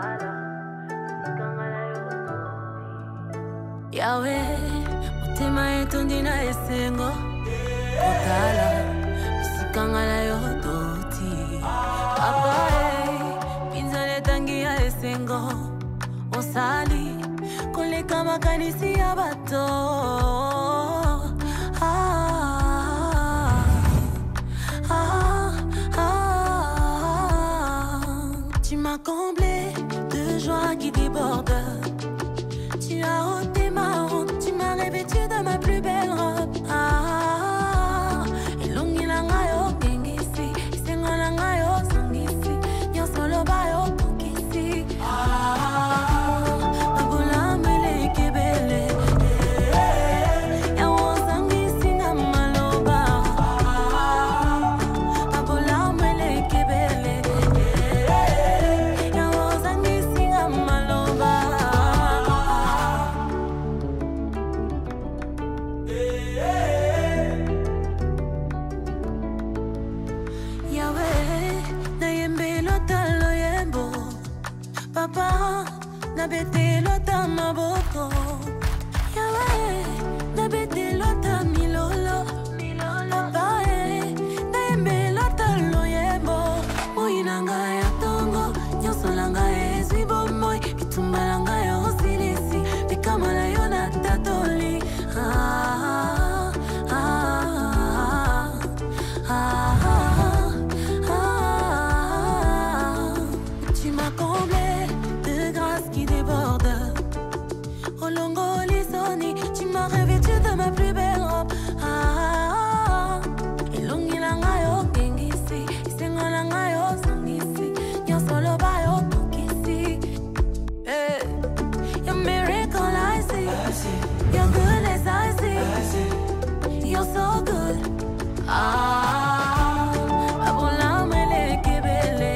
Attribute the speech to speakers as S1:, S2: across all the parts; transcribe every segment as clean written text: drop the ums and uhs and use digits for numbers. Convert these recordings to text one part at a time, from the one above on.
S1: Yahweh, mutima yetu ndina esengo Otala, bisikangala yodoti Papa pinzale tangi ya esengo Osali, koleka makanisi ya bato Tu m'as comblé de joie qui déborde Tu as ôté ma honte, tu m'as revêtu de ma plus belle robe. Elongi langa yo gengisi, isengo langa yo sangisi, nyonso loba yo tokisi. Babola mele kebele, yawo sangisi na maloba. Babola mele kebele, yawo sangisi na maloba. Papa, na bete lota maboko Yahweh, na bete lota milolo Papa, na yembe lota loyembo Moinanga ya tongo, nyosolanga ezwi bomoi Kitumbalanga ya osilisi, bikamala yo na tatoli Tu m'as comblé de grâce qui déborde. Olongo lisoni, tu m'as revêtu de ma plus belle robe. Elongi langa yo gengisi, isengo langa yo sangisi, nyonso loba yo tokisi. Your miracle I see, your goodness I see, you're so good. Babola mele kebele.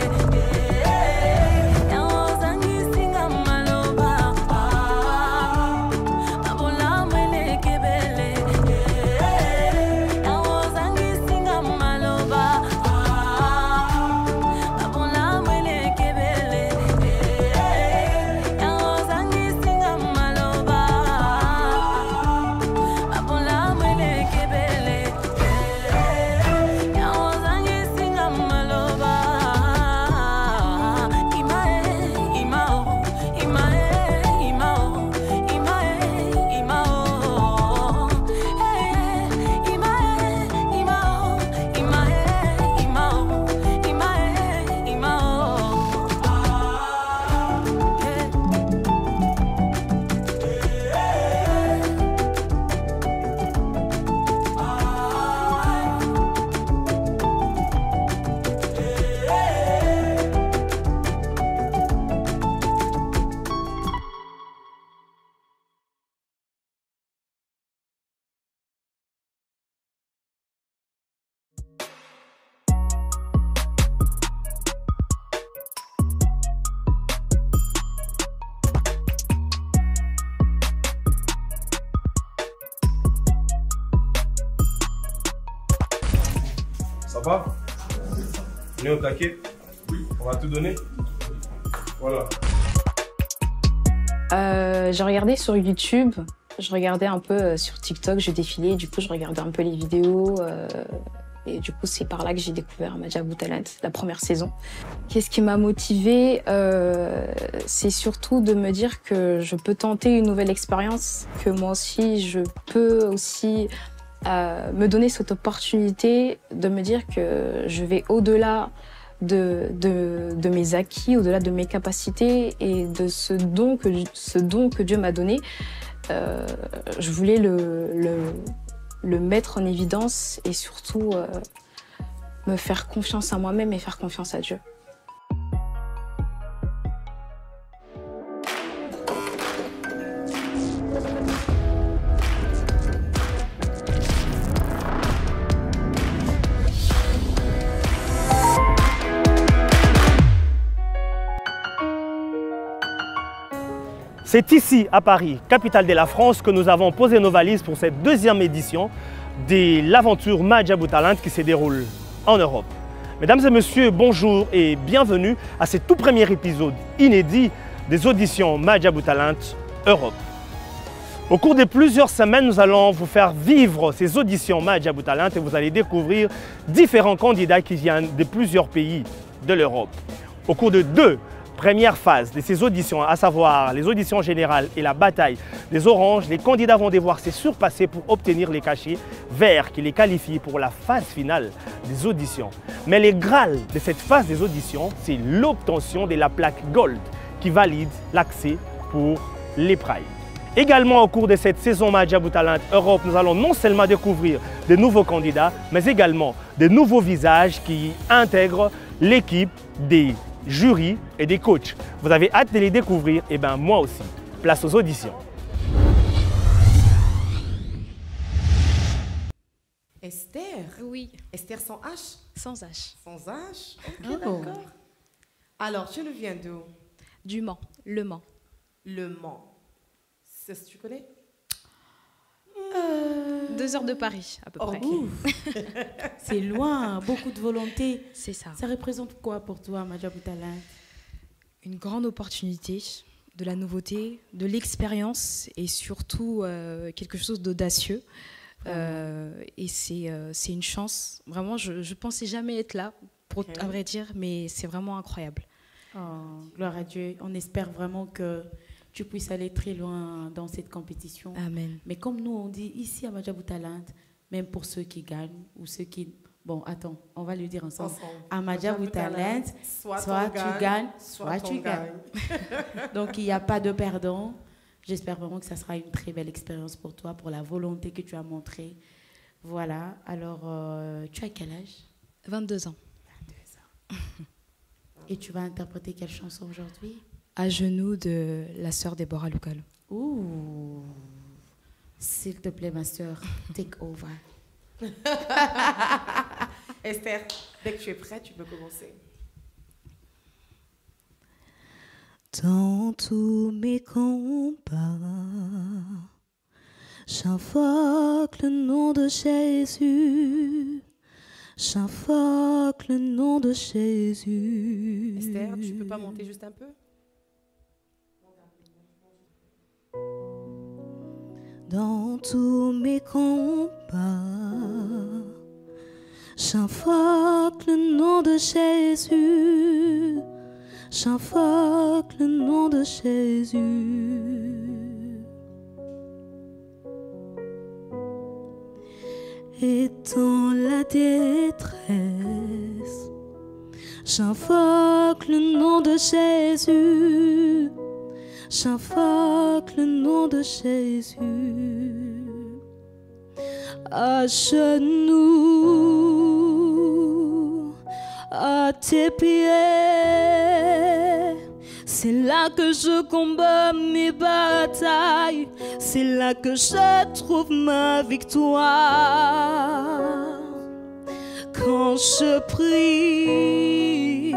S2: Ça va? On est au taquet? Oui. On va tout donner? Voilà.
S3: J'ai regardé sur YouTube, je regardais un peu sur TikTok, je défilais, du coup je regardais un peu les vidéos et du coup c'est par là que j'ai découvert Madjabou Talent, la première saison. Qu'est-ce qui m'a motivée? C'est surtout de me dire que je peux tenter une nouvelle expérience, que moi aussi je peux aussi me donner cette opportunité de me dire que je vais au-delà de mes acquis, au-delà de mes capacités et de ce don que Dieu m'a donné. Je voulais le mettre en évidence et surtout me faire confiance à moi-même et faire confiance à Dieu.
S4: C'est ici, à Paris, capitale de la France, que nous avons posé nos valises pour cette deuxième édition de l'aventure Madjabou Talent qui se déroule en Europe. Mesdames et messieurs, bonjour et bienvenue à ce tout premier épisode inédit des auditions Madjabou Talent Europe. Au cours de plusieurs semaines, nous allons vous faire vivre ces auditions Madjabou Talent et vous allez découvrir différents candidats qui viennent de plusieurs pays de l'Europe. Au cours de deux premières phases de ces auditions, à savoir les auditions générales et la bataille des oranges, les candidats vont devoir se surpasser pour obtenir les cachets verts qui les qualifient pour la phase finale des auditions. Mais le Graal de cette phase des auditions, c'est l'obtention de la plaque Gold qui valide l'accès pour les Prides. Également au cours de cette saison Madjabou Talent Europe, nous allons non seulement découvrir de nouveaux candidats, mais également de nouveaux visages qui intègrent l'équipe des jurys et des coachs. Vous avez hâte de les découvrir, et bien moi aussi. Place aux auditions.
S5: Esther?
S3: Oui,
S5: Esther sans H?
S3: sans H.
S5: Sans H? Ok,
S6: Oh.
S5: d'accord. Alors, tu nous viens d'où?
S3: Du Mans, Le Mans.
S5: Le Mans. C'est ce que tu connais?
S3: 2 heures de Paris, à peu près.
S6: C'est loin, beaucoup de volonté.
S3: C'est ça.
S6: Ça représente quoi pour toi, Madjabou Talent?
S3: Une grande opportunité, de la nouveauté, de l'expérience et surtout quelque chose d'audacieux. Et c'est une chance. Vraiment, je ne pensais jamais être là, à vrai dire, mais c'est vraiment incroyable.
S6: Oh, gloire à Dieu. On espère vraiment que tu puisses aller très loin dans cette compétition.
S3: Amen.
S6: Mais comme nous, on dit ici à Madjabou Talent, même pour ceux qui gagnent ou ceux qui... Bon, attends, on va le dire ensemble. À Madjabou Talent, soit tu gagnes, soit tu gagnes. Donc, il n'y a pas de perdant. J'espère vraiment que ça sera une très belle expérience pour toi, pour la volonté que tu as montrée. Voilà. Alors, tu as quel âge?
S3: 22 ans.
S6: 22 ans. Et tu vas interpréter quelle chanson aujourd'hui?
S3: À genoux de la sœur Déborah Loukal.
S6: Ouh. S'il te plaît, ma sœur, take over.
S5: Esther, dès que tu es prête, tu peux commencer.
S1: Dans tous mes combats, j'invoque le nom de Jésus. J'invoque le nom de Jésus.
S5: Esther, tu peux pas monter juste un peu?
S1: Dans tous mes combats, j'invoque le nom de Jésus. J'invoque le nom de Jésus. Et dans la détresse, j'invoque le nom de Jésus. J'invoque le nom de Jésus. À genoux, à tes pieds, c'est là que je combats mes batailles, c'est là que je trouve ma victoire. Quand je prie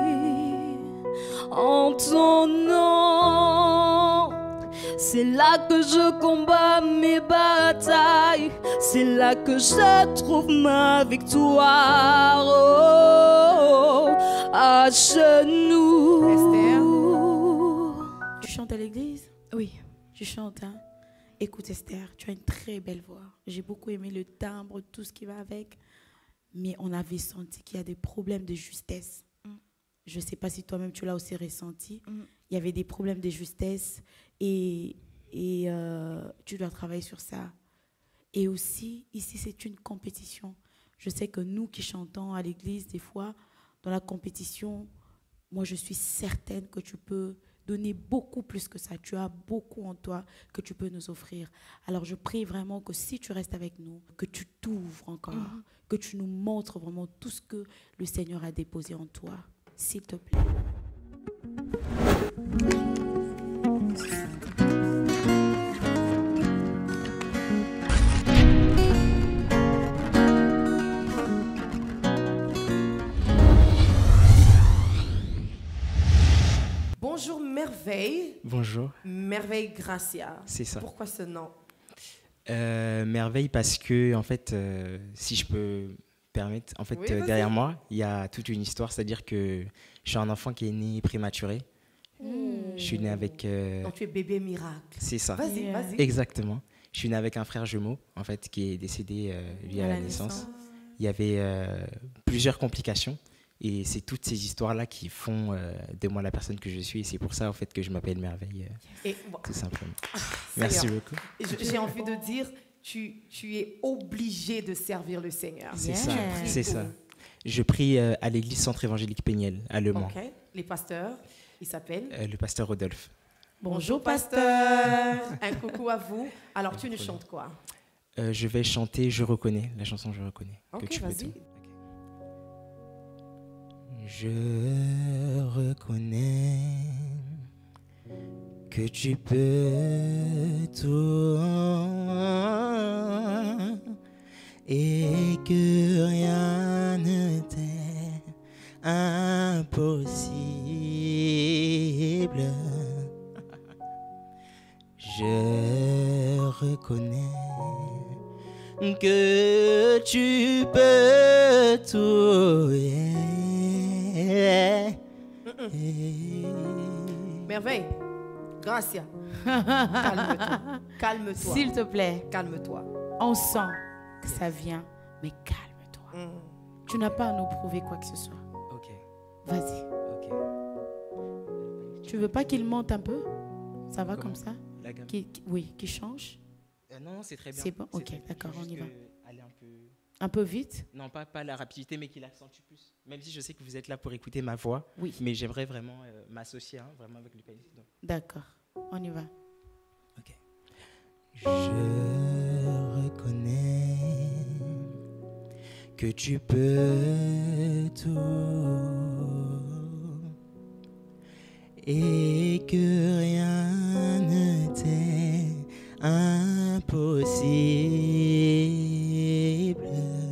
S1: en ton nom, c'est là que je combats mes batailles, c'est là que je trouve ma victoire. Oh, à genoux.
S5: Esther,
S6: Tu chantes à l'église?
S3: Oui.
S6: Tu chantes, hein? Écoute, Esther, tu as une très belle voix. J'ai beaucoup aimé le timbre, tout ce qui va avec. Mais on avait senti qu'il y a des problèmes de justesse. Je ne sais pas si toi-même tu l'as aussi ressenti. Il y avait des problèmes de justesse et tu dois travailler sur ça. Et aussi, ici, c'est une compétition. Je sais que nous qui chantons à l'église, des fois, dans la compétition, moi, je suis certaine que tu peux donner beaucoup plus que ça. Tu as beaucoup en toi que tu peux nous offrir. Alors, je prie vraiment que si tu restes avec nous, que tu t'ouvres encore, que tu nous montres vraiment tout ce que le Seigneur a déposé en toi. S'il te plaît.
S5: bonjour Merveille.
S7: Bonjour,
S5: Merveille Gracia.
S7: c'est ça.
S5: Pourquoi ce nom?
S7: Merveille parce que, en fait, si je peux permettre. En fait,
S5: Oui, vas-y.
S7: derrière moi, il y a toute une histoire. C'est-à-dire que je suis un enfant qui est né prématuré. Je suis né avec...
S5: Donc tu es bébé miracle.
S7: c'est ça.
S5: Vas-y,
S6: Yeah.
S5: vas-y.
S7: Exactement. Je suis né avec un frère jumeau, en fait, qui est décédé lui à la naissance. Il y avait plusieurs complications. Et c'est toutes ces histoires-là qui font de moi la personne que je suis. Et c'est pour ça, en fait, que je m'appelle Merveille,
S5: Et bon,
S7: tout simplement.
S5: Seigneur,
S7: Merci beaucoup.
S5: j'ai envie de dire, tu es obligé de servir le Seigneur.
S7: C'est
S6: Yeah.
S7: ça,
S5: Tu pries
S7: c'est
S5: où?
S7: ça. Je prie à l'église Centre évangélique Péniel, à Le Mans.
S5: Ok. Les pasteurs, ils s'appellent.
S7: Le pasteur Rodolphe.
S5: Bonjour pasteur. Un coucou à vous. Alors tu nous
S7: Problème.
S5: chantes quoi?
S7: Je vais chanter Je reconnais, la chanson Je reconnais. que
S5: Ok,
S7: tu peux
S5: vas-y.
S7: tout. Je reconnais que tu peux tout et que rien ne t'est impossible. Je reconnais que tu peux tout.
S5: Merveille. Gracia. Calme-toi. Calme-toi.
S6: S'il te plaît,
S5: Calme-toi.
S6: on sent que ça vient, mais calme-toi.
S5: Mm.
S6: Tu n'as pas à nous prouver quoi que ce soit.
S7: Ok,
S6: Vas-y.
S7: ok.
S6: Tu veux pas qu'il monte un peu? Ça va
S7: Comment?
S6: comme ça?
S7: La gamme.
S6: Oui, qui change?
S7: Non, c'est très bien.
S6: C'est bon?
S7: C'est
S6: Ok,
S7: très bien.
S6: d'accord,
S7: Faut
S6: on y
S7: juste
S6: va.
S7: aller un peu...
S6: Un peu vite?
S7: Non, pas la rapidité, mais qu'il accentue plus. Même si je sais que vous êtes là pour écouter ma voix,
S6: Oui.
S7: mais j'aimerais vraiment m'associer vraiment avec le pianiste. Donc,
S6: D'accord, on y va.
S7: ok. Je reconnais que tu peux tout et que rien ne t'est impossible.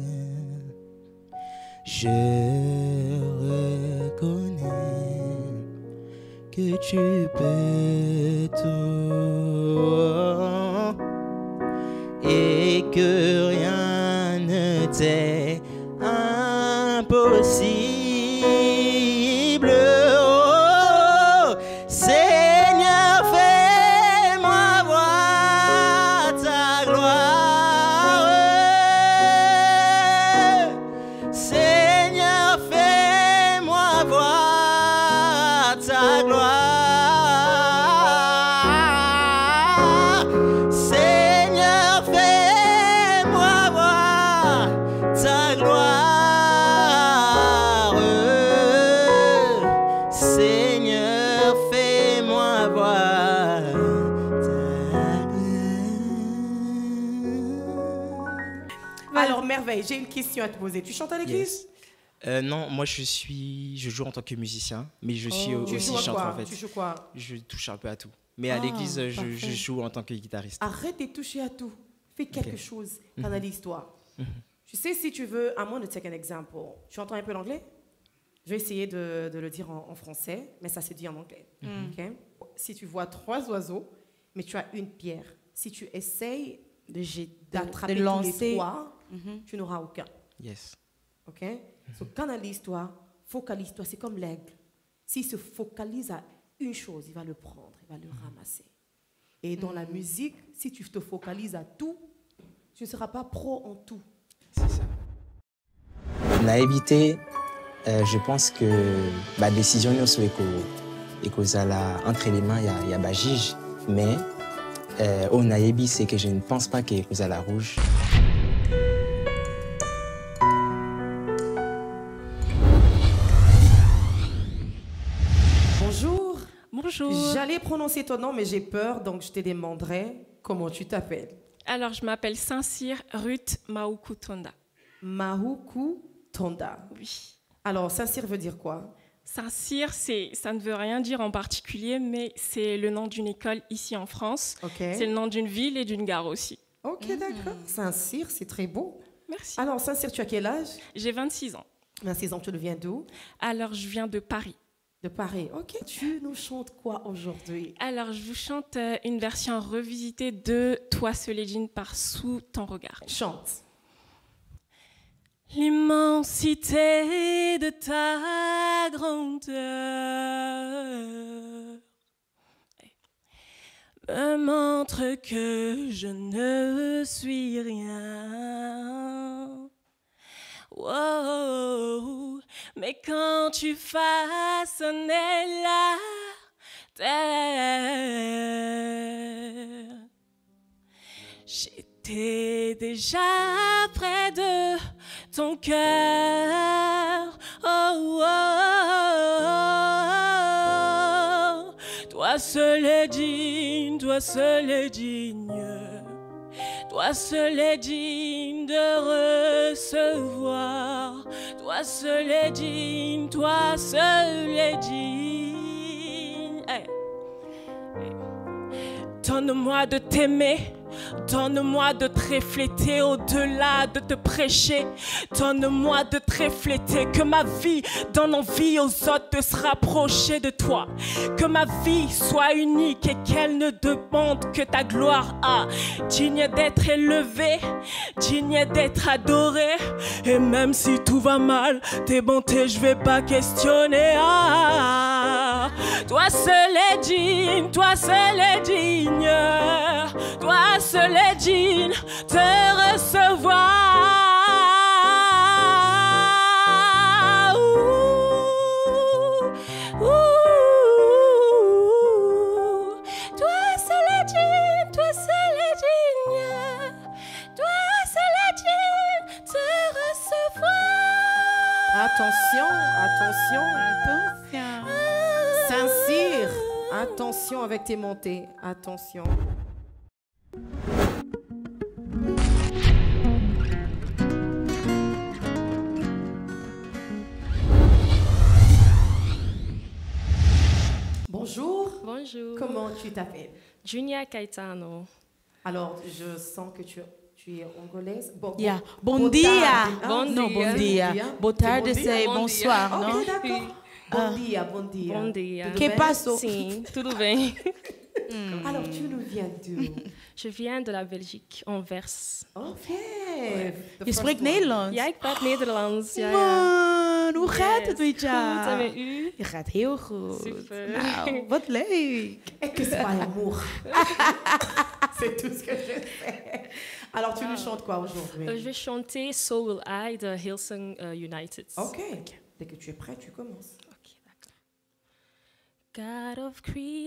S7: Je reconnais que tu peux tout et que rien ne t'est impossible. Oh, Seigneur, fais-moi voir ta gloire. Seigneur, fais-moi voir ta gloire. Seigneur, fais-moi voir ta gloire. Seigneur, fais-moi voir ta gloire.
S5: Alors Merveille, j'ai une question à te poser. Tu chantes à l'église?
S7: Non, moi je joue en tant que musicien, mais je suis
S5: Tu
S7: aussi
S5: joues à
S7: chanteur
S5: quoi?
S7: en fait.
S5: Tu joues quoi?
S7: Je touche un peu à tout. Mais à
S5: Ah,
S7: l'église,
S5: parfait.
S7: je joue en tant que guitariste.
S5: Arrête de toucher à tout. Fais quelque
S7: Ok.
S5: chose. Analyse-toi. Tu sais, si tu veux, I want to take an example. Tu entends un peu l'anglais? Je vais essayer de le dire en français, mais ça se dit en anglais. Ok? Si tu vois 3 oiseaux, mais tu as une pierre, si tu essayes d'attraper
S6: de
S5: tous
S6: lancer.
S5: les 3,
S6: Mhm.
S5: tu n'auras aucun.
S7: Yes.
S5: Ok? Donc, canalise-toi, focalise-toi. C'est comme l'aigle. S'il se focalise à une chose, il va le prendre, il va le ramasser. Et dans la musique, si tu te focalises à tout, tu ne seras pas pro en tout.
S7: C'est ça. Naïveté, je pense que la décision nous soit que là entre les mains il y a Bajige, mais au naïbi c'est que je ne pense pas que la rouge.
S5: Bonjour.
S8: Bonjour.
S5: J'allais prononcer ton nom, mais j'ai peur, donc je te demanderai comment tu t'appelles.
S8: Alors, je m'appelle Saint-Cyr Ruth Maoukou Tonda.
S5: Mahuku Tonda.
S8: Oui.
S5: Alors, Saint-Cyr veut dire quoi?
S8: Saint-Cyr, ça ne veut rien dire en particulier, mais c'est le nom d'une école ici en France.
S5: Ok.
S8: C'est le nom d'une ville et d'une gare aussi.
S5: Ok, d'accord. Saint-Cyr, c'est très beau.
S8: Merci.
S5: Alors, Saint-Cyr, tu as quel âge?
S8: J'ai 26 ans.
S5: 26 ans, tu viens d'où?
S8: Alors, je viens de Paris.
S5: De Paris. Ok. Tu nous chantes quoi aujourd'hui?
S8: Alors, je vous chante une version revisitée de Toi, Soledine par Sous ton regard.
S5: Chante.
S8: L'immensité de ta grandeur me montre que je ne suis rien. Wow. Mais quand tu façonnais la terre, j'étais déjà près de ton cœur. Oh, oh, oh. Toi seul est digne, toi seul est digne. Toi seul est digne de recevoir. Toi seul est digne, toi seul est digne. Hey. Hey. Donne-moi de t'aimer. Donne-moi de te refléter au-delà de te prêcher. Donne-moi de te refléter. Que ma vie donne envie aux autres de se rapprocher de toi. Que ma vie soit unique et qu'elle ne demande que ta gloire. Ah, digne d'être élevée, digne d'être adorée. Et même si tout va mal, tes bontés je vais pas questionner. Ah, toi seul est digne, toi seul est digne. Toi seul est digne de recevoir. Toi seul est digne, toi seul est digne. Toi seul est digne de recevoir.
S5: Attention, attention.
S6: Attention.
S5: Saint-Cyr, attention avec tes montées. Attention. Bonjour.
S8: Bonjour.
S5: Comment tu t'appelles?
S8: Junia Caetano.
S5: Alors, je sens que tu es angolaise.
S6: Yeah. Bon dia.
S8: Bon
S6: Non,
S8: dia.
S6: bon dia. Boa tarde,
S5: Bon dia.
S6: c'est
S8: Bon
S6: bonsoir,
S8: dia.
S6: non?
S5: Ok, d'accord. Bon dia, bon dia.
S8: Bom dia.
S5: Tudo
S6: Que
S5: bem?
S6: passo?
S8: Sim, tudo bem.
S5: Alors, tu nous viens d'où?
S8: Je viens de la Belgique, Anvers.
S5: Ok.
S6: Je spreekt Nederlands.
S8: Ja, ik praat Nederlands. Ja, ja.
S6: Man, hoe gaat het met
S8: Goed,
S6: jou?
S8: en met u?
S6: Je gaat heel goed.
S8: Super.
S6: Nou, wat leuk.
S5: Et que c'est pas l'amour. C'est tout ce que je sais. Alors, tu nous chantes quoi aujourd'hui?
S8: Je vais chanter So Will I de Hillsong United.
S5: Ok. Dès que tu es prêt, tu commences.
S8: Ok, d'accord. God of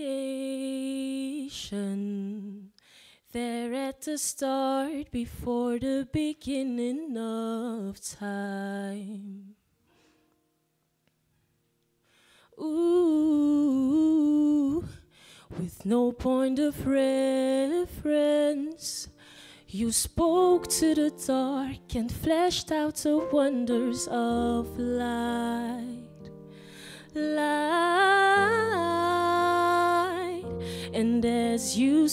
S8: creation, there at the start, before the beginning of time. Ooh, with no point of reference, you spoke to the dark and fleshed out the wonders of light. Light, and as you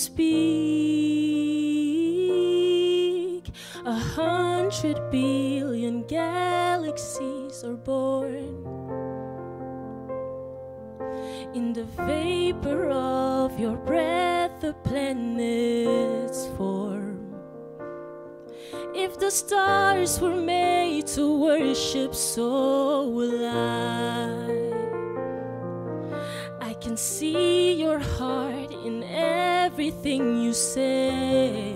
S8: speak, 100 billion galaxies are born. In the vapor of your breath, the planets form. If the stars were made to worship, so will I. I can see your heart in everything you say.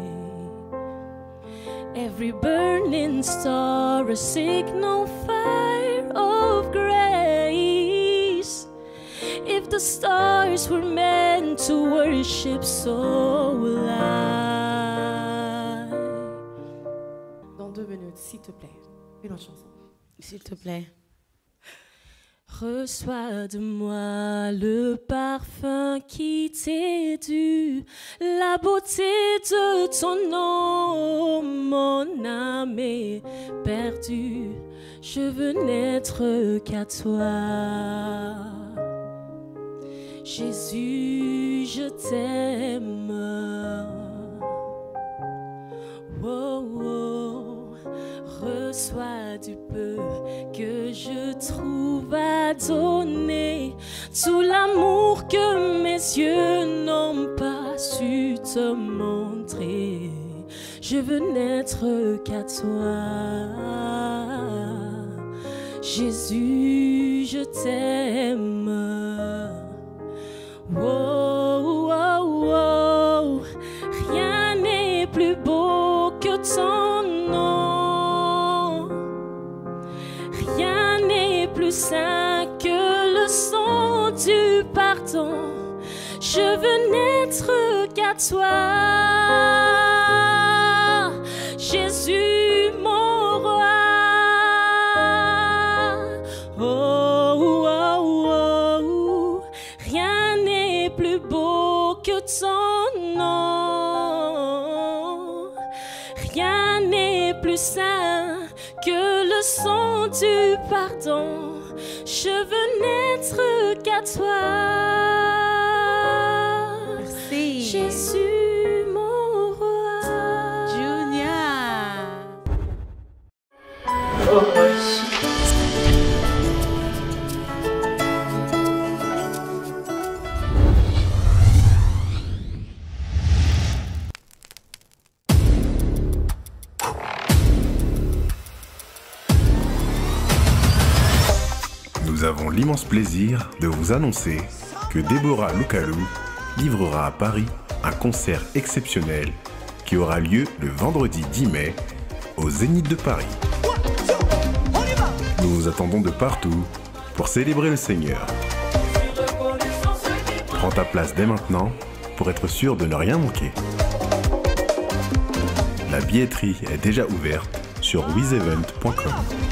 S8: Every burning star, a signal fire of grace. If the stars were meant to worship, so will I.
S5: Dans 2 minutes, s'il te plaît. Une autre chanson.
S6: S'il te plaît.
S8: Reçois de moi le parfum qui t'est dû, la beauté de ton nom, mon âme est perdue. Je veux n'être qu'à toi. Jésus, je t'aime. Oh, oh. Reçois du peu que je trouve à donner, tout l'amour que mes yeux n'ont pas su te montrer. je veux n'être qu'à toi. Jésus, je t'aime. Oh, oh, oh. Rien n'est plus beau que ton nom. Rien n'est plus saint que le sang du pardon. Je veux n'être qu'à toi. Jésus, mon roi. Oh, oh, oh. Rien n'est plus beau que ton nom. Rien n'est plus saint que le sang du pardon. Je veux n'être qu'à toi.
S6: Merci.
S8: Jésus, mon roi.
S6: Junior.
S9: Nous avons l'immense plaisir de vous annoncer que Deborah Loukalou livrera à Paris un concert exceptionnel qui aura lieu le vendredi 10 mai au Zénith de Paris. Nous vous attendons de partout pour célébrer le Seigneur. Prends ta place dès maintenant pour être sûr de ne rien manquer. La billetterie est déjà ouverte sur wizevent.com.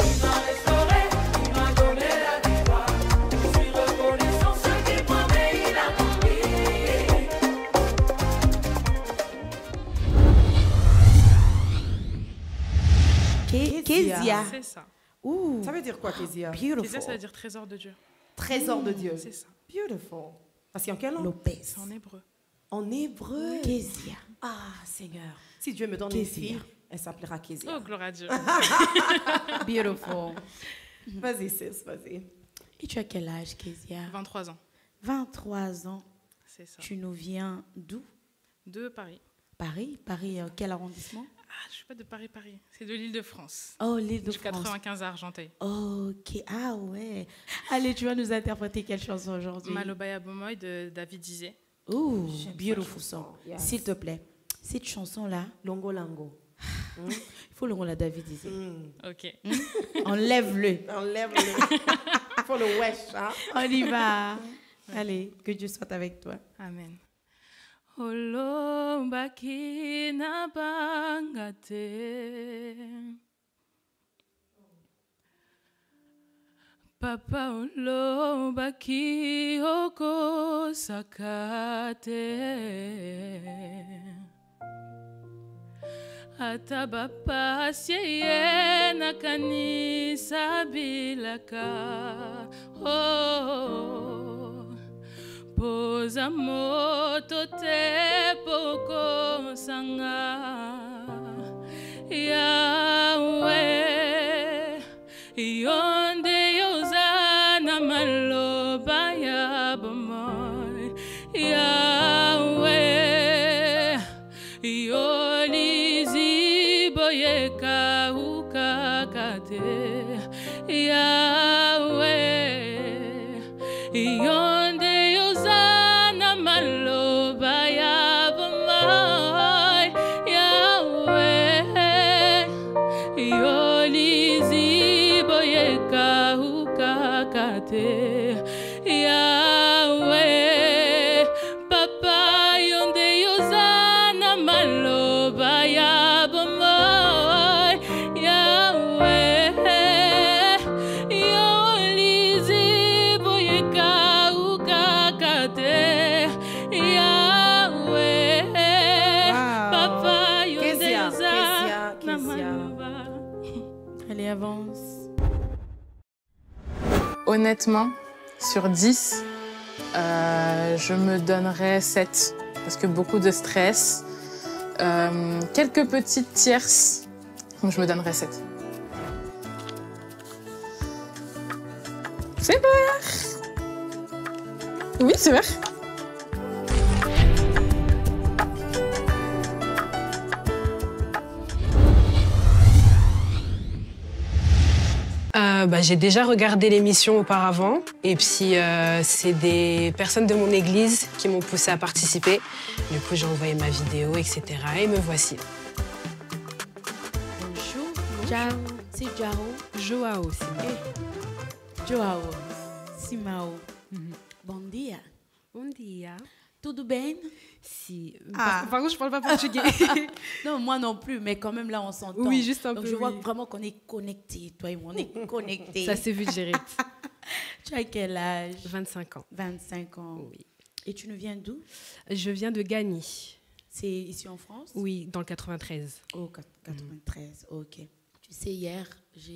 S6: Kezia.
S5: C'est ça.
S6: Ouh.
S5: Ça veut dire quoi, Kezia?
S6: Beautiful.
S5: Kezia, ça veut dire trésor de Dieu. Trésor de Dieu. C'est ça. Beautiful. Parce qu'en quelle langue?
S6: Lopez.
S5: C'est en hébreu. En hébreu?
S6: Kezia.
S5: Ah, Seigneur. Si Dieu me donne une fille, elle s'appellera Kezia.
S8: Oh, gloire à Dieu.
S6: Beautiful.
S5: Vas-y, sis, vas-y.
S6: Et tu as quel âge, Kezia?
S8: 23 ans.
S6: 23 ans.
S8: C'est ça.
S6: Tu nous viens d'où?
S8: De Paris.
S6: Paris? Paris, quel arrondissement?
S8: Ah, je ne suis pas de Paris. C'est de l'Île-de-France.
S6: Oh, l'Île-de-France.
S8: Du 95 à Argenteuil.
S6: Ok, ah ouais. Allez, tu vas nous interpréter quelle chanson aujourd'hui?
S8: Malobaya Bomoy de David Dizé.
S6: Oh, beautiful song.
S5: Yes.
S6: S'il te plaît, cette chanson-là,
S5: Longo Lango.
S6: il faut le rôle à David Dizé.
S8: Ok.
S6: Enlève-le.
S5: Enlève-le. Il faut le wesh, hein?
S6: On y va. Allez, que Dieu soit avec toi.
S8: Amen. Olo bakina bangate. Papa olo baki oko sakate. Atabapa siye na kanisa bilaka. Oh. Posa moto te poko sanga. Yahweh, yonde yozana maloba ya bomoy. Yahweh, yolizi boyeka ukakate. Yahweh, yonde maloba ya bomoy. Yahweh, yolizi boyeka ukakate. Yahweh, papa yonde yozana maloba ya bomoy. Yahweh, yolizi boyeka ukakate.
S6: Allez, avance.
S10: Honnêtement, sur 10, je me donnerais 7. Parce que beaucoup de stress, quelques petites tierces, donc je me donnerais 7. C'est vert! Oui, c'est vert.
S11: J'ai déjà regardé l'émission auparavant et puis c'est des personnes de mon église qui m'ont poussée à participer. Du coup, j'ai envoyé ma vidéo, etc. Et me voici.
S6: Bonjour. C'est Jao.
S11: Joao,
S6: Joao. Simao. Bom dia.
S11: Bom dia.
S6: Tudo bem?
S11: Si.
S6: Par
S11: contre, je parle pas portugais.
S6: Non, moi non plus, mais quand même là, on s'entend.
S11: Oui, juste un
S6: Donc,
S11: peu.
S6: je vois vraiment qu'on est connectés. Toi et moi, on est connectés.
S11: Ça s'est vu direct.
S6: Tu as quel âge?
S11: 25 ans.
S6: 25 ans.
S11: Oui.
S6: Et tu nous viens d'où?
S11: Je viens de Gagny.
S6: C'est ici en France?
S11: Oui, dans le 93.
S6: Oh, 93, ok. Tu sais, hier,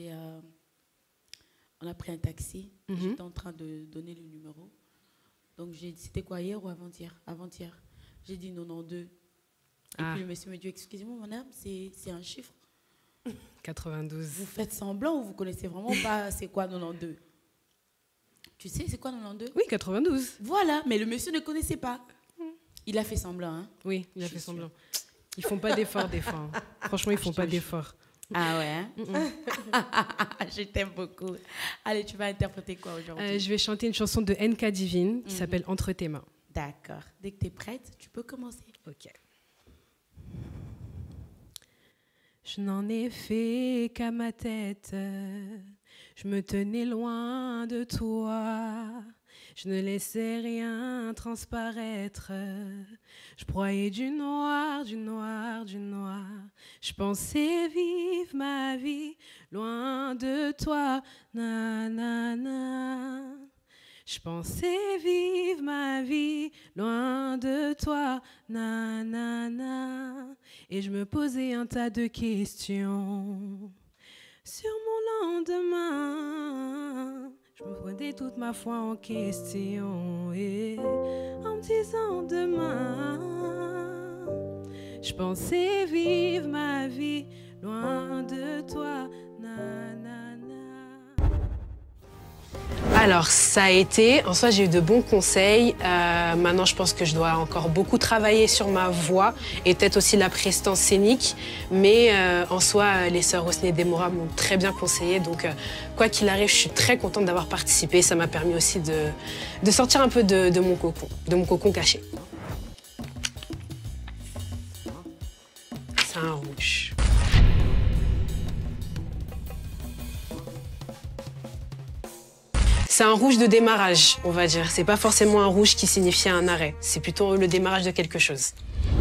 S6: on a pris un taxi. J'étais en train de donner le numéro. Donc, c'était quoi, hier ou avant-hier? Avant-hier. J'ai dit 92. Et puis le monsieur me dit, excusez-moi, madame, c'est un chiffre.
S11: 92.
S6: Vous faites semblant ou vous connaissez vraiment pas c'est quoi 92? Tu sais, c'est quoi 92?
S11: Oui, 92.
S6: Voilà, mais le monsieur ne connaissait pas. Il a fait semblant, hein?
S11: Oui, il a fait semblant. Ils font pas d'efforts, des fois. Hein. Franchement, ils font pas d'efforts.
S6: Ah ouais, hein? Je t'aime beaucoup. Allez, tu vas interpréter quoi aujourd'hui?
S11: Je vais chanter une chanson de NK Divine qui s'appelle Entre tes mains.
S6: D'accord. Dès que tu es prête, tu peux commencer.
S11: Ok. Je n'en ai fait qu'à ma tête. Je me tenais loin de toi. Je ne laissais rien transparaître. Je broyais du noir, du noir, du noir. Je pensais vivre ma vie loin de toi. Na, na, na. Je pensais vivre ma vie loin de toi. Na, na, na. Et je me posais un tas de questions sur mon lendemain. Je me prenais toute ma foi en question et en me disant demain, je pensais vivre ma vie loin de toi. Na, na, na. Alors, ça a été, en soi, j'ai eu de bons conseils. Maintenant, je pense que je dois encore beaucoup travailler sur ma voix et peut-être aussi la prestance scénique. Mais en soi, les sœurs Osni et Demora m'ont très bien conseillé. Donc, quoi qu'il arrive, je suis très contente d'avoir participé. Ça m'a permis aussi de sortir un peu de mon cocon caché. C'est un rouge. C'est un rouge de démarrage, on va dire. C'est pas forcément un rouge qui signifie un arrêt. C'est plutôt le démarrage de quelque chose.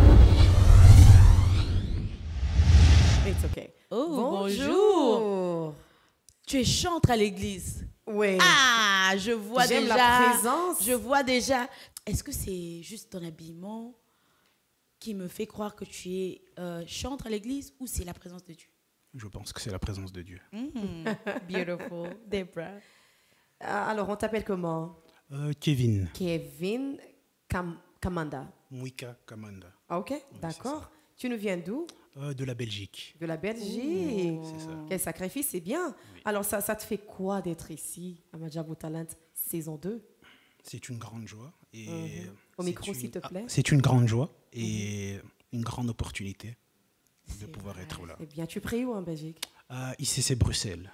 S5: It's okay.
S6: Oh, bonjour. Tu es chantre à l'église?
S5: Oui.
S6: Ah, je vois déjà.
S5: J'aime la présence.
S6: Je vois déjà. Est-ce que c'est juste ton habillement qui me fait croire que tu es chantre à l'église ou c'est la présence de Dieu?
S12: Je pense que c'est la présence de Dieu.
S6: Beautiful. Debra.
S5: Alors, on t'appelle comment?
S12: Kevin.
S5: Kevin Kamanda.
S12: Mwika Kamanda.
S5: Ah, ok, d'accord. Tu nous viens d'où?
S12: De la Belgique.
S5: De la Belgique.
S12: C'est ça.
S5: Quel sacrifice, c'est bien. Oui. Alors, ça te fait quoi d'être ici à Madjabou Talent saison 2?
S12: C'est une grande joie. Et
S5: au micro, s'il te plaît.
S12: C'est une grande joie et une grande opportunité de pouvoir être là.
S5: Eh bien, tu pries où en Belgique?
S12: Ici, c'est Bruxelles.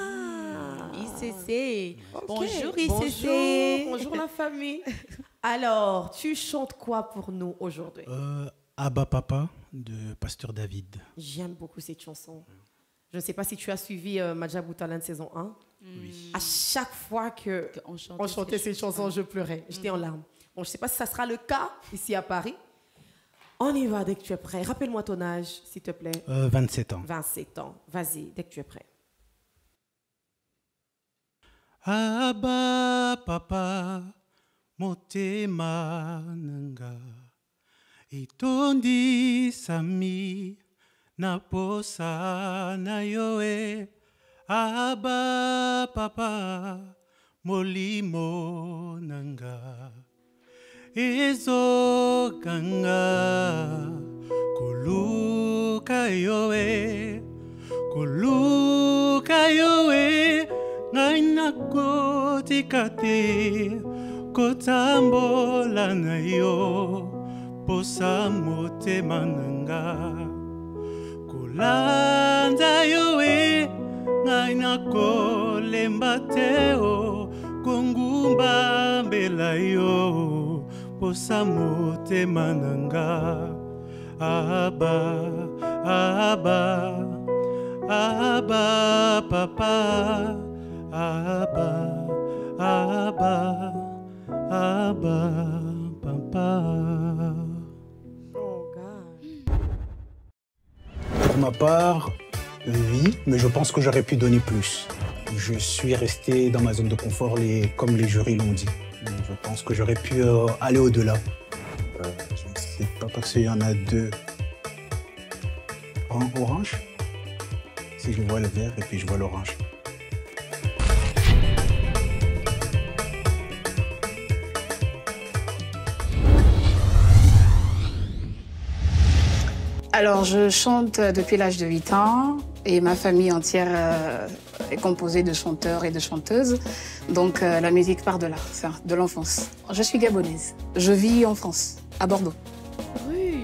S6: ICC.
S5: Okay.
S6: Bonjour ICC.
S5: Bonjour la famille. Alors, tu chantes quoi pour nous aujourd'hui?
S12: Abba Papa de Pasteur David.
S5: J'aime beaucoup cette chanson. Je ne sais pas si tu as suivi Madjabou Talent saison 1.
S12: Oui.
S5: À chaque fois qu'on chantait cette chanson, je pleurais. J'étais en larmes. Bon, je ne sais pas si ça sera le cas ici à Paris. On y va dès que tu es prêt. Rappelle-moi ton âge, s'il te plaît.
S12: 27 ans.
S5: 27 ans. Vas-y, dès que tu es prêt.
S12: Abba Papa motema nanga itondi sami na posa na yoe. Abba Papa molimo nanga ezokanga koluka yoe ngai nakotika te kotambola na yo posa motema nanga kolanda yo ngai nakolemba te o kongumba mbela yo posa motema nanga aba aba aba papa aba aba aba papa.
S13: Pour ma part, oui, mais je pense que j'aurais pu donner plus. Je suis resté dans ma zone de confort, comme les jurys l'ont dit. Je pense que j'aurais pu aller au-delà. Je ne sais pas parce qu'il y en a deux. En orange, si je vois le vert et puis je vois l'orange.
S3: Alors, je chante depuis l'âge de 8 ans et ma famille entière est composée de chanteurs et de chanteuses. Donc, la musique part de là, de l'enfance. Je suis gabonaise. Je vis en France, à Bordeaux.
S6: Ruth.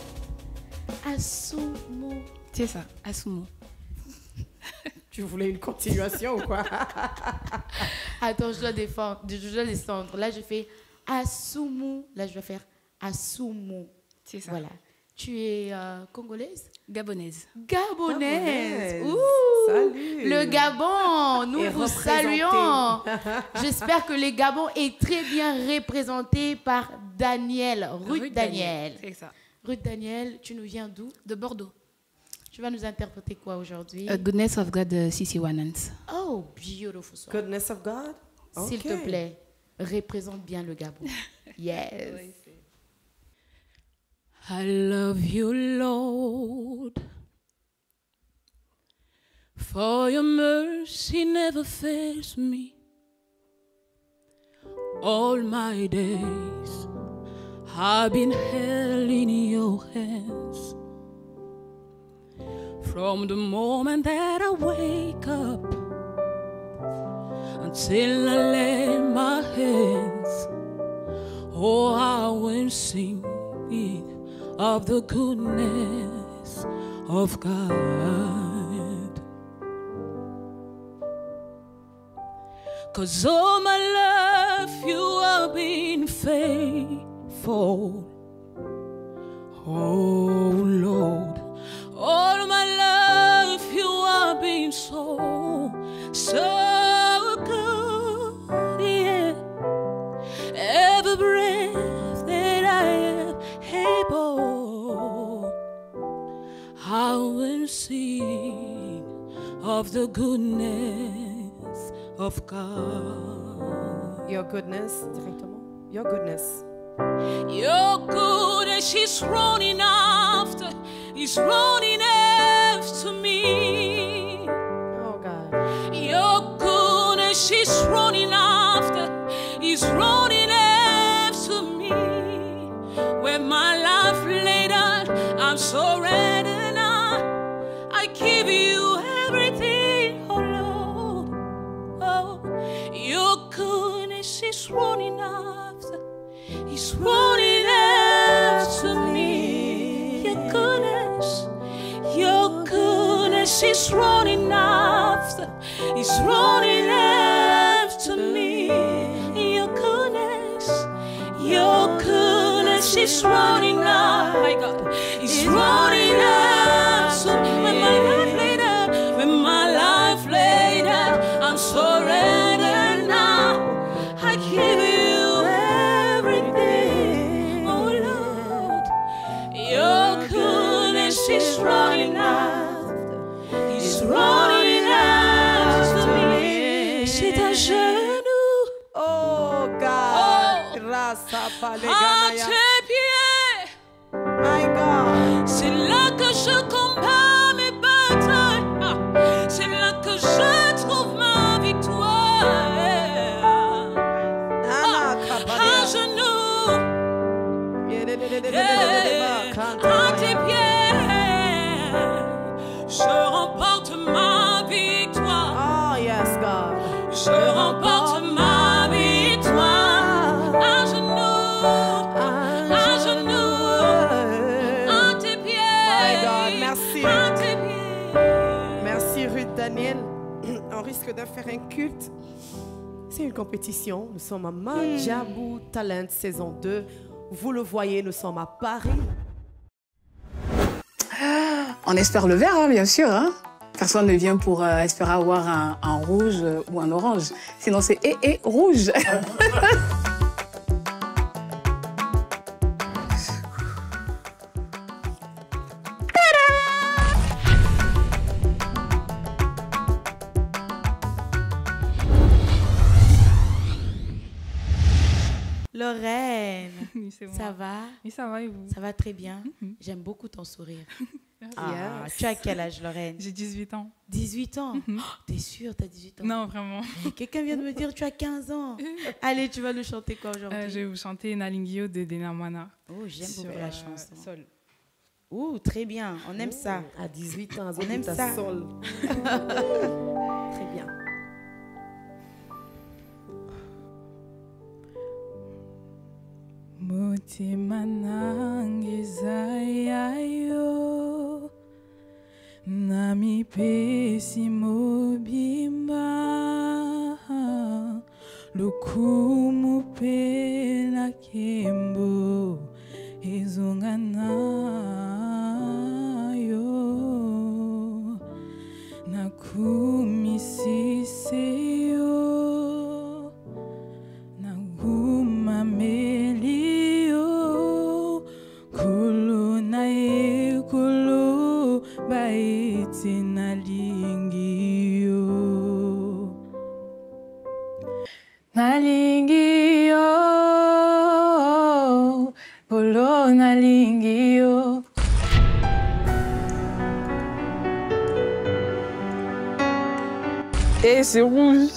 S6: Asumo.
S3: C'est ça, Asumo.
S5: Tu voulais une continuation ou quoi?
S6: Attends, je dois descendre. Là, je fais Asumu. Là, je vais faire Asumo.
S3: C'est ça.
S6: Voilà. Tu es congolaise?
S3: Gabonaise.
S6: Gabonaise. Ouh.
S5: Salut.
S6: Le Gabon, nous
S5: Et
S6: vous
S5: représenté.
S6: saluons. J'espère que le Gabon est très bien représenté par Daniel, Ruth Daniel.
S3: C'est ça.
S6: Ruth Daniel, tu nous viens d'où?
S3: De Bordeaux.
S6: Tu vas nous interpréter quoi aujourd'hui?
S3: Goodness of God, Sissi Wanans.
S6: Oh, beautiful song.
S5: Goodness of God.
S6: S'il
S5: Ok.
S6: te plaît, représente bien le Gabon. Yes.
S8: I love you, Lord, for your mercy never fails me. All my days I've been held in your hands. From the moment that I wake up until I lay my hands, oh, I will sing of the goodness of God. 'Cause all my life you have been faithful. Oh Lord, all my life you have been so, so good, yeah. Every breath that I am able, I will sing of the goodness of God.
S5: Your goodness, directement. Your goodness.
S8: Your goodness is running after, is running after me.
S5: Oh God.
S8: Your goodness is running after, is running after me. Where my life laid out, I'm surrendering now. I give you everything, oh Lord. Oh, your goodness is running after, is running after me. Your goodness is running after, is running after me. Your goodness is running after, my God, is running after me. When my life laid out, when my life laid out, I'm surrendered now. I give you everything, oh Lord. Your goodness is running after, is running after me. C'est un genou,
S5: Oh God.
S8: oh,
S5: Grâce à
S8: à
S5: Paléganaya.
S8: tes pieds.
S5: My God.
S8: C'est là que je combats mes batailles. Ah, c'est là que je trouve ma victoire.
S5: Ah,
S8: À genoux, à tes pieds, je remporte ma victoire.
S5: Oh yes, God.
S8: Je remporte ma victoire. À genoux, à tes pieds.
S5: My God, merci.
S8: À tes pieds.
S5: Merci Ruth Daniel. faire un culte. C'est une compétition. Nous sommes à Madjabou Talent saison 2. Vous le voyez, nous sommes à Paris.
S10: On espère le vert, hein, bien sûr. Hein. Personne ne vient pour espérer avoir un rouge ou un orange. Sinon, c'est rouge.
S6: Lorraine,
S14: Oui, c'est
S6: ça
S14: moi.
S6: va?
S14: Oui, ça va et vous?
S6: Ça va très bien. J'aime beaucoup ton sourire. Ah,
S14: Yes.
S6: tu as quel âge, Lorraine?
S14: J'ai 18 ans.
S6: 18 ans? Oh, t'es sûre, t'as 18 ans?
S14: Non, vraiment.
S6: Quelqu'un vient de me dire tu as 15 ans. Allez, tu vas nous chanter quoi aujourd'hui?
S14: Je vais vous chanter Nalingio de Denamana.
S6: Oh, j'aime
S14: Sur,
S6: beaucoup la chanson.
S14: Sol.
S6: Oh, très bien, on aime ça.
S5: À 18 ans,
S6: on aime ça.
S5: Sol. Très bien.
S14: Mutima nangezayayo nami pesi mobimba lukumu pela kembo ezonganayo nakumisiseyo nagumamelio kulu naye kulu baiti nalingio nalingio kulu nalingio. Et c'est rouge.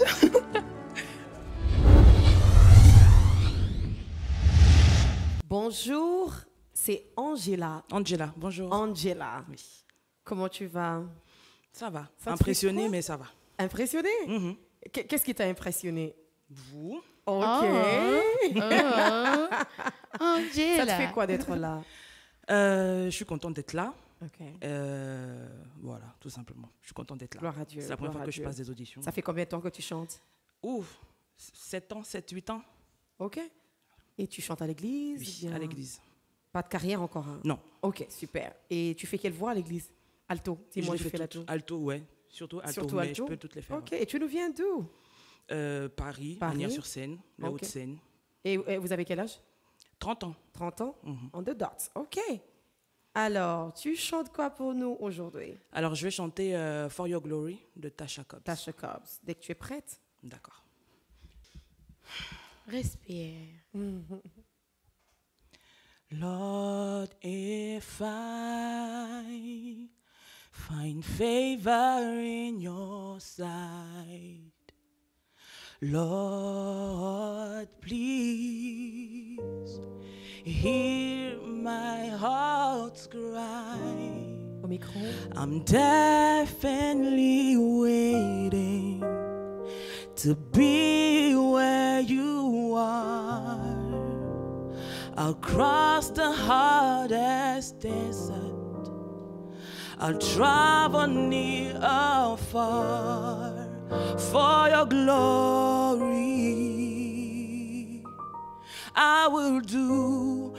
S5: Bonjour, c'est Angela.
S15: Angela, bonjour.
S5: Angela. Oui. Comment tu vas?
S15: Ça va.
S5: Ça te
S15: Impressionné,
S5: fait quoi?
S15: mais ça va.
S5: Impressionné? Qu'est-ce qui t'a impressionné?
S15: Vous.
S5: Ok.
S6: Angela.
S5: Ça te fait quoi d'être là?
S15: Je suis contente d'être là.
S5: Ok.
S15: Voilà, tout simplement. Je suis contente d'être là.
S5: Gloire à Dieu.
S15: C'est la première
S5: gloire
S15: fois que
S5: à
S15: je
S5: Dieu.
S15: passe des auditions.
S5: Ça fait combien de temps que tu chantes?
S15: Ouf, 7 ans, 7, 8 ans.
S5: Ok. Et tu chantes à l'église?
S15: Oui,
S5: bien?
S15: à l'église.
S5: Pas de carrière encore? Hein?
S15: Non.
S5: Ok, super. Et tu fais quelle voix à l'église? Alto. Dis-moi,
S15: Je
S5: je fais
S15: toutes.
S5: l'alto.
S15: Alto, ouais. Surtout alto,
S5: Surtout
S15: mais
S5: alto?
S15: je peux toutes les faire.
S5: Ok. Et tu nous viens d'où?
S15: Paris, Agnières-sur-Seine, la
S5: Ok.
S15: Haute-Seine.
S5: Et vous avez quel âge?
S15: 30 ans.
S5: 30 ans? On the dots. Ok. Alors, tu chantes quoi pour nous aujourd'hui?
S15: Alors, je vais chanter For Your Glory de Tasha Cobbs.
S5: Tasha Cobbs. Dès que tu es prête.
S15: D'accord.
S6: Respire.
S15: Lord, if I find favor in your sight, Lord, please hear my heart's cry.
S5: Au micro.
S15: I'm definitely waiting to be where you are. I'll cross the hardest desert. I'll travel near or far for your glory. I will do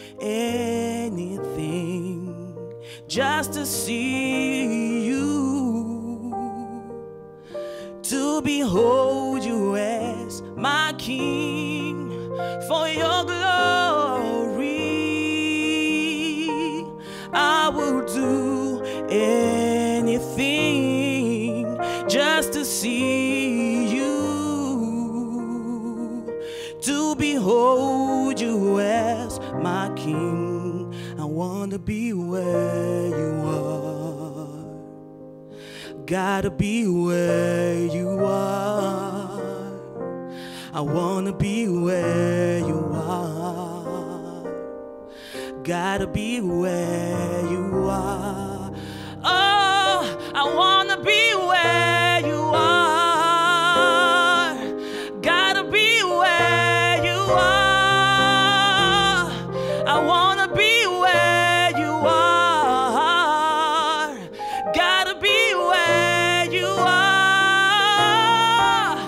S15: anything just to see you, to behold you as my King, for your glory. I will do anything just to see you, to behold you as my King. I want to be where you are. Gotta be where you are. I wanna be where you are. Gotta be where you are. Oh, I wanna be where you are. Gotta be where you are. I wanna be where you are. Gotta be where you are.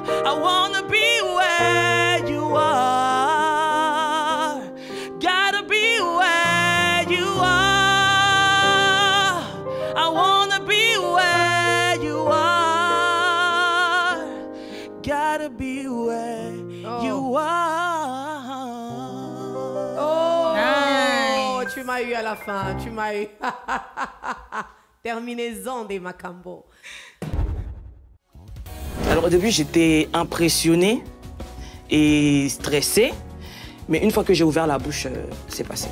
S5: m'as eu à la fin, tu m'as eu. Terminaison des Macambo.
S15: Alors au début, j'étais impressionnée et stressée. Mais une fois que j'ai ouvert la bouche, c'est passé.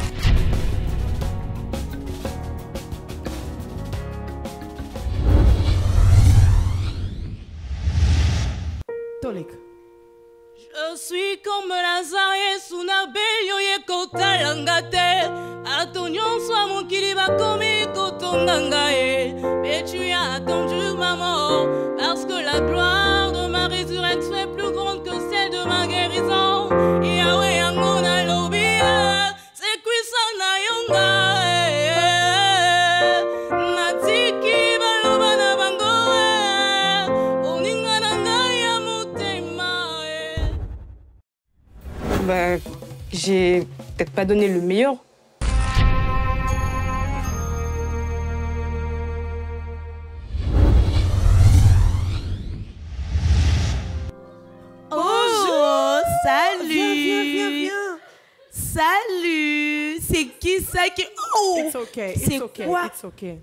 S5: Tolek.
S8: Je suis comme Lazare Sunabelio Yekota Langate. Atonion soit mon kiliba comme Kotongangae. Mais tu as attendu maman, parce que la gloire de ma résurrection est plus grande que celle de ma guérison. Yahweh Angona Lobia, c'est cuisant na yonga. Natiki balobana bango. Oninga nanga ya motema.
S3: Bah, j'ai peut-être pas donné le meilleur.
S6: Oh, salut.
S5: Viens.
S6: Salut. C'est qui ça qui... Oh,
S5: It's okay,
S6: c'est
S5: it's okay,
S6: quoi?
S5: it's okay.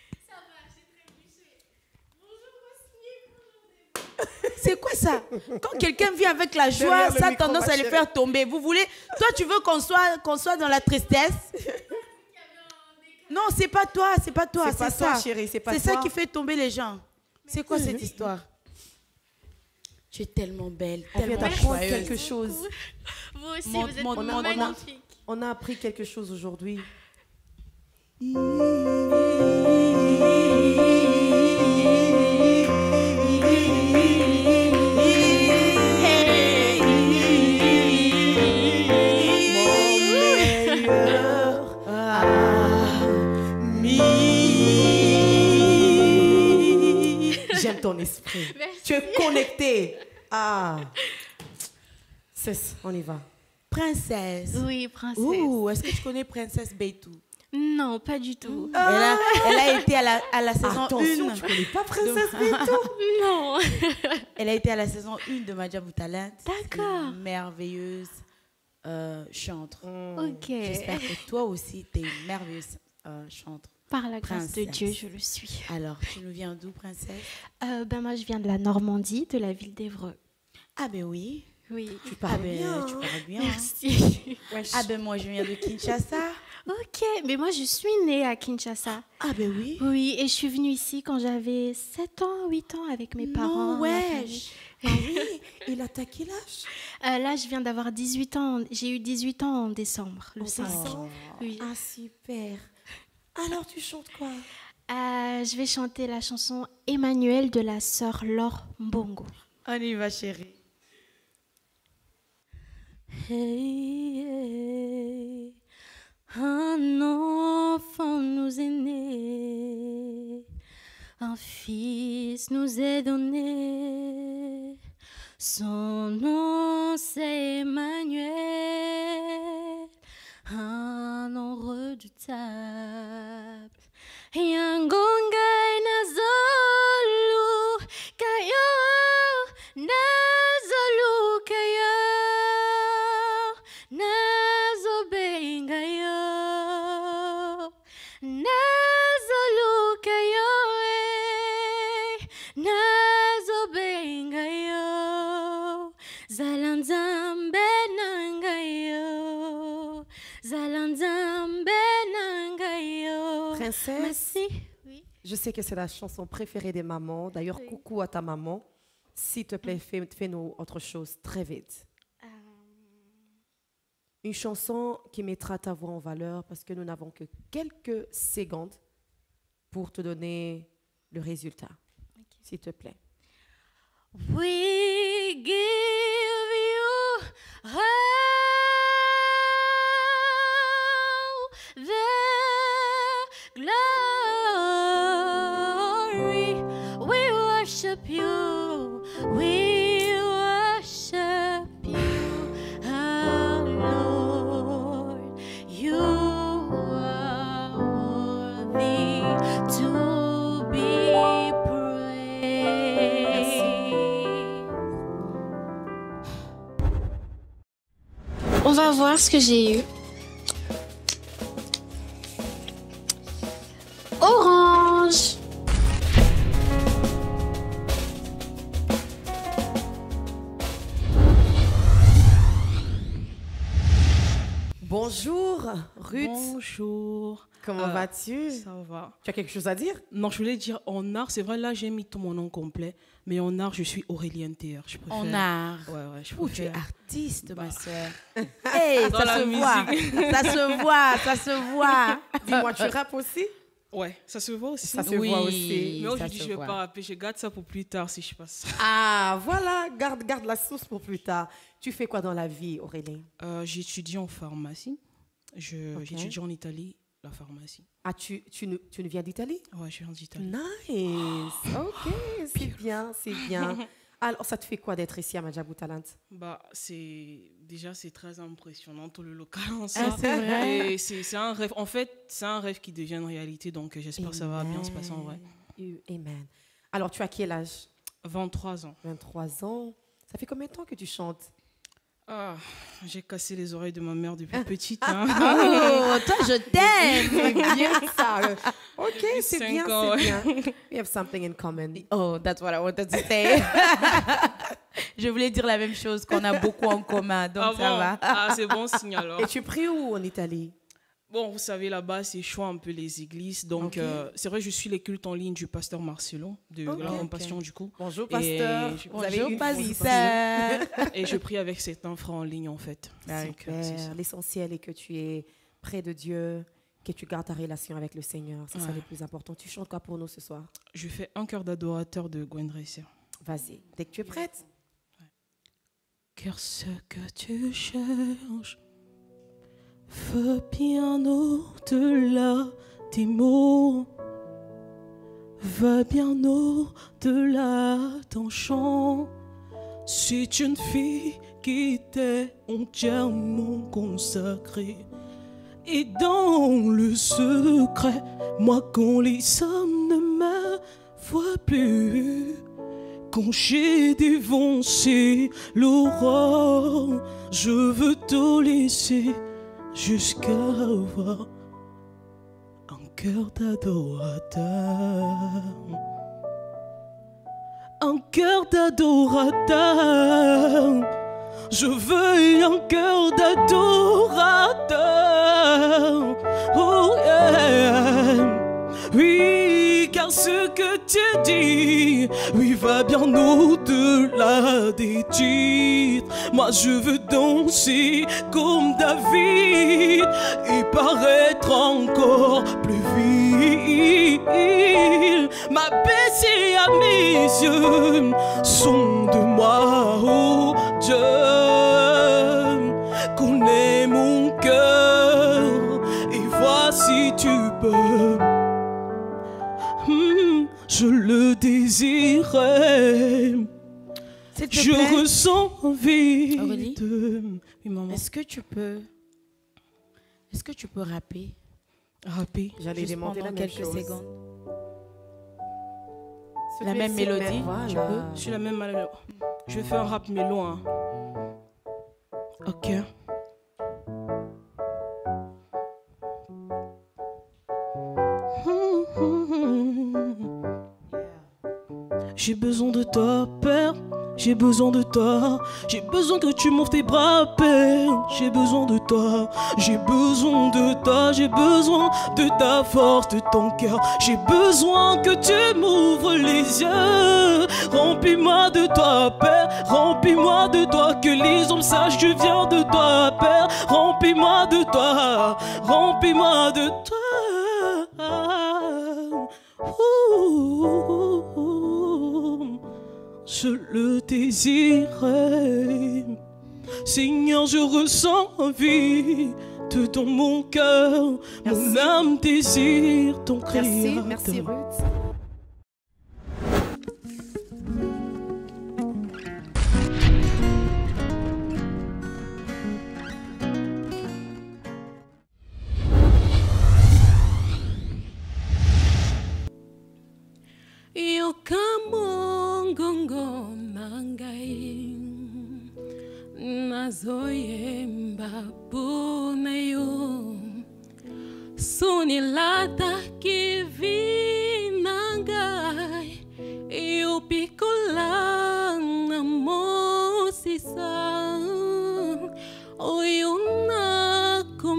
S6: C'est quoi ça? Quand quelqu'un vient avec la joie,
S5: Derrière le
S6: ça a
S5: micro,
S6: tendance
S5: ma
S6: à le
S5: chérie.
S6: faire tomber. Vous voulez... Toi, tu veux qu'on soit dans la tristesse? Non, c'est pas toi, c'est pas toi,
S5: C'est pas
S6: c'est
S5: toi,
S6: ça.
S5: chérie, c'est pas
S6: C'est ça
S5: toi.
S6: qui fait tomber les gens. C'est quoi cette histoire? Tu es tellement belle,
S5: On vient
S6: tellement
S5: d'apprendre
S6: joyeuse.
S5: quelque chose.
S8: Vous aussi,
S6: Montre,
S8: vous êtes
S6: montre, montre,
S8: magnifiques.
S5: On a appris quelque chose aujourd'hui. J'aime ton esprit.
S8: Merci.
S5: Tu es connecté. Ah. Cesse, on y va.
S6: Princesse.
S8: Oui, princesse.
S6: Ouh, est-ce que tu connais Princesse Beitou?
S8: Non, pas du tout.
S6: Elle a été à la saison
S5: Attention,
S6: 1.
S5: tu connais pas Princesse
S8: Non.
S6: Elle a été à la saison 1 de Madjabou Talent.
S8: D'accord.
S6: Une merveilleuse chantre.
S8: Ok.
S6: J'espère que toi aussi, tu es une merveilleuse chantre.
S8: Par la grâce de
S6: Princesse.
S8: Dieu, je le suis.
S6: Alors, tu nous viens d'où, princesse?
S8: Moi, je viens de la Normandie, de la ville d'Évreux.
S6: Ah ben oui.
S8: Oui.
S5: Tu parles
S6: ben,
S5: bien.
S6: tu parles bien.
S8: Merci.
S6: Ah ben moi, je viens de Kinshasa.
S8: Ok, mais moi, je suis née à Kinshasa.
S6: Ah ben oui.
S8: Oui, et je suis venue ici quand j'avais 7 ans, 8 ans avec mes parents.
S6: Non,
S8: ma
S6: wesh.
S8: famille.
S5: Ah oui, il a ta quel âge?
S8: Là, je viens d'avoir 18 ans. J'ai eu 18 ans en décembre, le 5. Oui.
S5: Ah super. Alors tu chantes quoi?
S8: Je vais chanter la chanson Emmanuel de la sœur Laure Mbongo.
S6: On y va, chérie.
S8: Hey, hey, un enfant nous est né, un fils nous est donné, son nom c'est Emmanuel, un nom redoutable. Yangonga nazolu kayo, nazolu kayo. Nazo bengayo, nazo lukayo, nazo bengayo, zalanzambe nangayo, zalanzambe nangayo.
S5: Princesse,
S8: Merci. Oui.
S5: je sais que c'est la chanson préférée des mamans. D'ailleurs,
S8: Oui.
S5: coucou à ta maman. S'il te plaît, fais-nous autre chose très vite. Une chanson qui mettra ta voix en valeur parce que nous n'avons que quelques secondes pour te donner le résultat. S'il te plaît.
S8: We give you all the glory. We worship you. We worship you, our Lord. You are worthy to be praised. On va voir ce que j'ai eu.
S5: Bonjour, Ruth.
S11: Bonjour.
S5: Comment vas-tu?
S11: Ça va.
S5: Tu as quelque chose à dire?
S11: Non, je voulais dire en art, c'est vrai, là j'ai mis tout mon nom complet, mais en art, je suis Aurélienne Théeur. Je préfère.
S6: En art?
S11: Ouais, je
S6: préfère. Tu es artiste, ma soeur. Hey,
S11: Dans
S6: ça
S11: la
S6: se
S11: musique.
S6: voit. Ça se voit, ça se voit.
S5: Dis-moi, tu rappes aussi?
S11: Ouais, ça se voit aussi.
S5: Ça se voit aussi.
S11: Mais aujourd'hui, je ne vais pas rapper, je garde ça pour plus tard si je passe.
S5: Ah, voilà, garde la sauce pour plus tard. Tu fais quoi dans la vie, Aurélie?
S11: J'étudie en pharmacie. J'étudie en Italie, la pharmacie.
S5: Ah, tu ne viens d'Italie?
S11: Ouais, je viens d'Italie.
S5: Nice. Ok, c'est bien, c'est bien. Alors, ça te fait quoi d'être ici à Madjabou Talent?
S11: Bah, c'est très impressionnant, tout le local en soi.
S6: Ah, c'est vrai.
S11: Et c'est un rêve. En fait, c'est un rêve qui devient une réalité, donc j'espère que ça va bien se passer en vrai.
S5: Amen. Alors, tu as quel âge?
S11: 23 ans.
S5: 23 ans. Ça fait combien de temps que tu chantes?
S11: Ah, j'ai cassé les oreilles de ma mère depuis petite. Hein.
S6: Oh, toi, je t'aime.
S5: C'est bien ça. Ok, c'est bien,
S11: ans,
S5: c'est bien. We have something in common.
S6: Oh, that's what I wanted to say. Je voulais dire la même chose, qu'on a beaucoup en commun, donc ça va.
S11: Ah, c'est bon signe alors.
S5: Et tu pries où en Italie?
S11: Bon, vous savez, là-bas, c'est chaud un peu les églises. Donc, c'est vrai, je suis les cultes en ligne du pasteur Marcelon, de la Compassion, du coup.
S5: Bonjour, pasteur.
S6: Bonjour, pasteur.
S11: Et je prie avec certains frères en ligne, en fait.
S5: Super. L'essentiel est que tu es près de Dieu, que tu gardes ta relation avec le Seigneur. C'est ça le plus important. Tu chantes quoi pour nous ce soir?
S11: Je fais un cœur d'adorateur de Gwen Dresser.
S5: Vas-y, dès que tu es prête.
S11: Car ce que tu cherches va bien au-delà des mots, va bien au-delà d'un chant. C'est une fille qui t'est entièrement consacrée. Et dans le secret, moi quand les hommes ne me voient plus, quand j'ai dévancé l'aurore, je veux te laisser jusqu'à avoir un cœur d'adorateur. Un cœur d'adorateur. Je veux un cœur d'adorateur. Oh yeah. Oui, car ce que tu dis, oui, va bien au-delà des titres. Moi, je veux danser comme David et paraître encore plus vil. M'abaisser à mes yeux, sonde-moi, oh Dieu. Connais mon cœur et vois si tu peux. Je le désirais. Je ressens envie de... Oui, maman.
S6: Est-ce que tu peux rapper?
S11: Rapper?
S5: J'allais demander la même
S6: quelques
S5: chose.
S6: secondes. La même mélodie, tu peux?
S11: Je suis la même mélodie. Je vais faire un rap mélo. Hein. Ok. J'ai besoin de toi, Père. J'ai besoin de toi. J'ai besoin que tu m'ouvres tes bras, Père. J'ai besoin de toi. J'ai besoin de toi. J'ai besoin de ta force, de ton cœur. J'ai besoin que tu m'ouvres les yeux. Remplis-moi de toi, Père. Remplis-moi de toi. Que les hommes sachent que je viens de toi, Père. Remplis-moi de toi. Remplis-moi de toi. Je le désirais. Seigneur, je ressens envie de dans mon cœur. Mon âme désire ton créateur.
S5: Merci Ruth.
S8: Yokamongongo nangai nazoyemba puneyo sunilata kivinangai yopikolana mosisa oyunako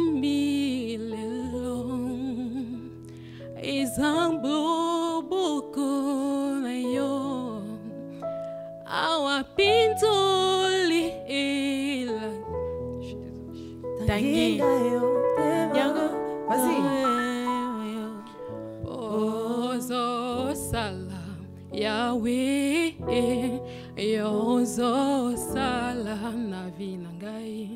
S6: Daniel.
S5: Vas-y.
S11: Ozo sala Yahweh Yozo sala navi nangai.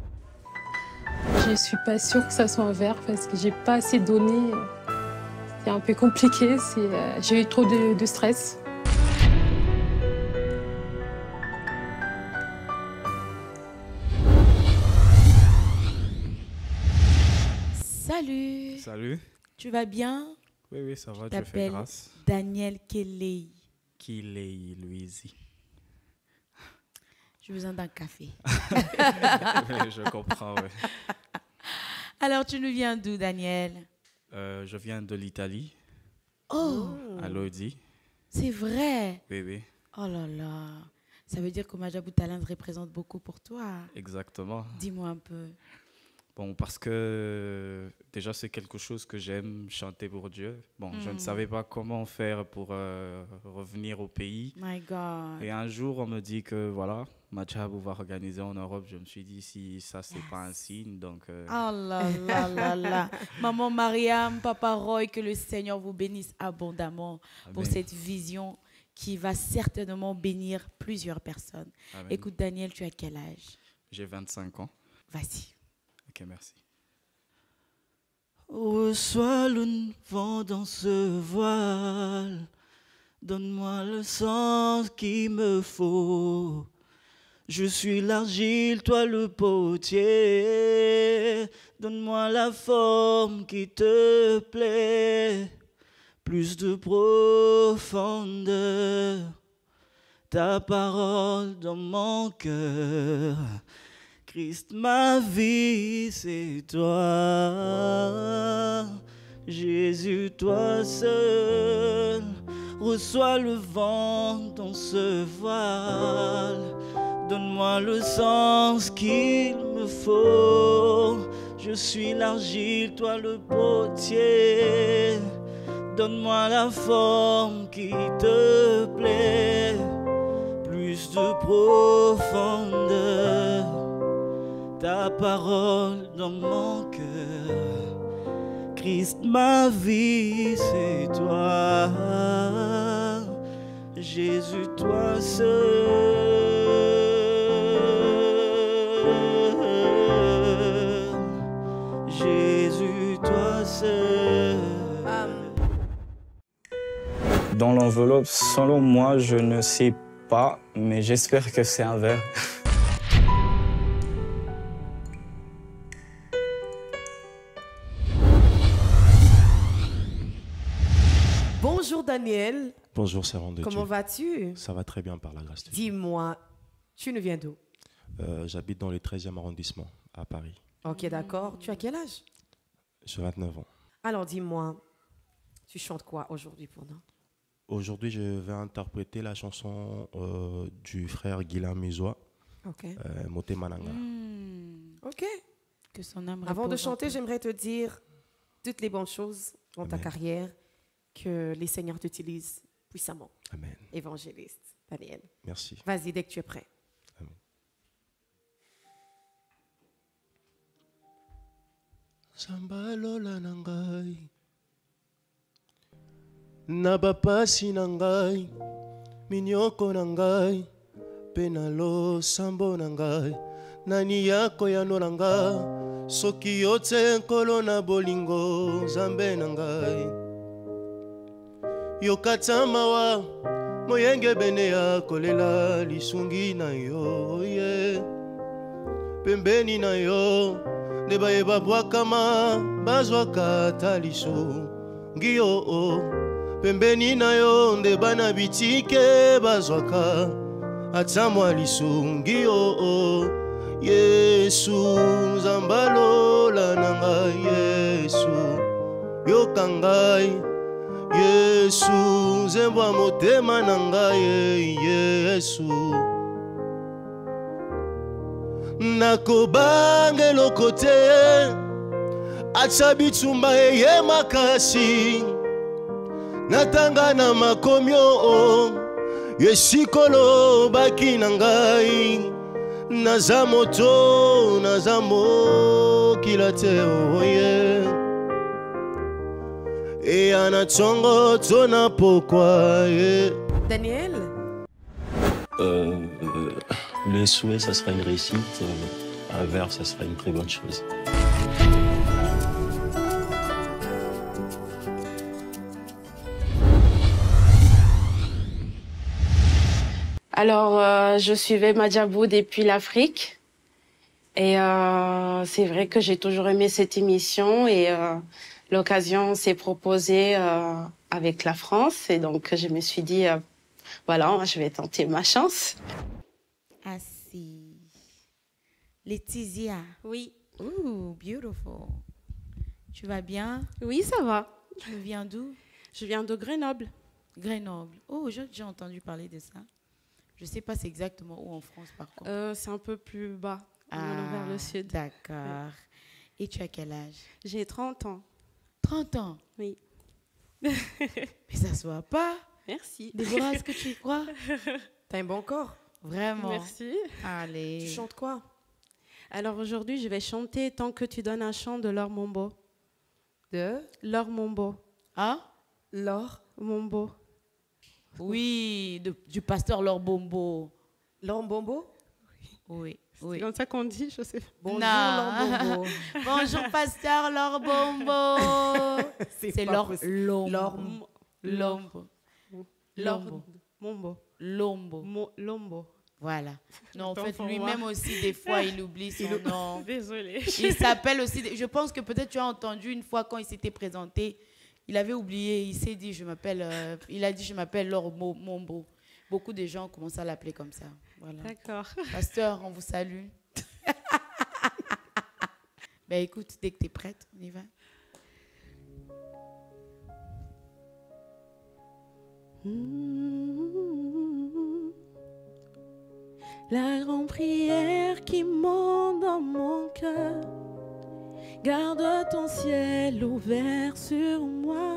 S3: Je suis pas sûre que ça soit un verre parce que j'ai pas assez donné. C'est un peu compliqué. J'ai eu trop de stress.
S6: Salut.
S12: Salut.
S6: Tu vas bien?
S12: Oui, oui, ça va,
S6: Je
S12: Dieu fait
S6: t'appelle
S12: grâce.
S6: Daniel Kelly.
S12: Kelly Louisi.
S6: J'ai besoin d'un café.
S12: Je comprends, oui.
S6: Alors, tu nous viens d'où, Daniel?
S12: Je viens de l'Italie.
S6: Oh!
S12: À Lodi.
S6: C'est vrai?
S12: Oui, oui.
S6: Oh là là. Ça veut dire que Madjabou Talent représente beaucoup pour toi.
S12: Exactement.
S6: Dis-moi un peu.
S12: Bon, parce que déjà, c'est quelque chose que j'aime, chanter pour Dieu. Bon, je ne savais pas comment faire pour revenir au pays.
S6: My God.
S12: Et un jour, on me dit que, voilà, Madjabou va organiser en Europe. Je me suis dit, si ça, c'est pas un signe, donc...
S6: Oh là là là là. Maman Mariam, Papa Roy, que le Seigneur vous bénisse abondamment pour cette vision qui va certainement bénir plusieurs personnes.
S12: Amen.
S6: Écoute, Daniel, tu as quel âge?
S12: J'ai 25 ans.
S6: Vas-y.
S12: Ok, merci.
S15: Reçois le vent dans ce voile, donne-moi le sens qu'il me faut. Je suis l'argile, toi le potier, donne-moi la forme qui te plaît. Plus de profondeur, ta parole dans mon cœur. Christ, ma vie, c'est toi. Jésus, toi seul, reçois le vent dans ce voile. Donne-moi le sens qu'il me faut. Je suis l'argile, toi le potier. Donne-moi la forme qui te plaît. Plus de profondeur, ta parole dans mon cœur. Christ, ma vie, c'est toi. Jésus, toi seul. Jésus, toi seul.
S16: Dans l'enveloppe, selon moi, je ne sais pas, mais j'espère que c'est un verre.
S5: Bonjour Daniel.
S2: Bonjour servante de Dieu.
S5: Comment vas-tu?
S2: Ça va très bien par la grâce de Dieu.
S5: Dis-moi, tu nous viens d'où?
S2: J'habite dans le 13e arrondissement, à Paris.
S5: Ok, d'accord. Tu as quel âge?
S2: J'ai 29 ans.
S5: Alors dis-moi, tu chantes quoi aujourd'hui pour nous?
S2: Aujourd'hui, je vais interpréter la chanson du frère Guilain Musoa, Moté Mananga.
S5: Ok.
S6: Que son âme
S5: Avant de
S6: repose en
S5: chanter,
S6: paix.
S5: j'aimerais te dire toutes les bonnes choses dans ta carrière, que les seigneurs t'utilisent puissamment.
S2: Amen.
S5: Évangéliste, Daniel.
S2: Merci.
S5: Vas-y, dès que tu es prêt.
S2: Amen. Sambalola nangai nabapasi nangai minyoko nangai penalo sambo nangai nani yako yano nanga soki yote nkolo na bolingo zambe nangai yokata mawa moyenge bene ya kolela lisungi na yo ye pembeni na yo nde bayeba bwakama bazwaka ta lisungi yo pembeni na yo nde bana bitike bazwaka ata mwa lisungi yo Yesu nzambalola na ngai Yesu yoka ngai Yesu nzembwa motema na ngai Yesu nakobanga eloko te acha bitumba eye makasi natanga na makomi o yesikolo baki na ngai
S15: naza moto naza mokila te oye eya na ntongo tona pokwa ye.
S5: Daniel?
S17: Les souhaits, ça sera une réussite. Un verre, ça sera une très bonne chose.
S18: Alors, je suivais Madjabou depuis l'Afrique. Et c'est vrai que j'ai toujours aimé cette émission. Et l'occasion s'est proposée avec la France. Et donc, je me suis dit, voilà, je vais tenter ma chance.
S6: Ah si. Laetitia.
S11: Oui.
S6: Ooh, beautiful. Tu vas bien?
S11: Oui, ça va.
S6: Tu viens d'où?
S11: Je viens de Grenoble.
S6: Grenoble. Oh, j'ai déjà entendu parler de ça. Je ne sais pas c'est exactement où en France, par contre.
S11: C'est un peu plus bas, vers le sud.
S6: D'accord.
S11: Ouais.
S6: Et tu as quel âge?
S11: J'ai 30 ans.
S6: 30 ans?
S11: Oui.
S6: Mais ça se voit pas.
S11: Merci.
S6: Déborah, est-ce que tu y crois?
S5: T'as un bon corps.
S6: Vraiment.
S11: Merci.
S6: Allez.
S5: Tu chantes quoi?
S11: Alors aujourd'hui, je vais chanter Tant que tu donnes un chant de Laure Mombo.
S5: De?
S11: Laure Mombo.
S6: Hein?
S5: Laure
S11: Mombo.
S6: Oui, du pasteur Laure Bombo.
S5: Laure Bombo?
S6: Oui.
S11: C'est comme ça qu'on dit, je sais.
S5: Bonjour Laure Bombo.
S6: Bonjour pasteur Laure Bombo. C'est Laure
S5: Lombo.
S6: Lombo.
S11: Lombo.
S6: Lombo.
S11: Lombo.
S6: Voilà. Non, en
S11: Autant
S6: fait,
S11: pour
S6: lui-même
S11: moi.
S6: aussi, des fois, il oublie son nom.
S11: Désolée.
S6: Il s'appelle aussi... Je pense que peut-être tu as entendu une fois quand il s'était présenté, il avait oublié, il s'est dit, il a dit, je m'appelle Laure Mombo. Beaucoup de gens commencent à l'appeler comme ça. Voilà.
S11: D'accord.
S6: Pasteur, on vous salue. Ben écoute, dès que tu es prête, on y va.
S1: La grande prière qui monte dans mon cœur, garde ton ciel ouvert sur moi.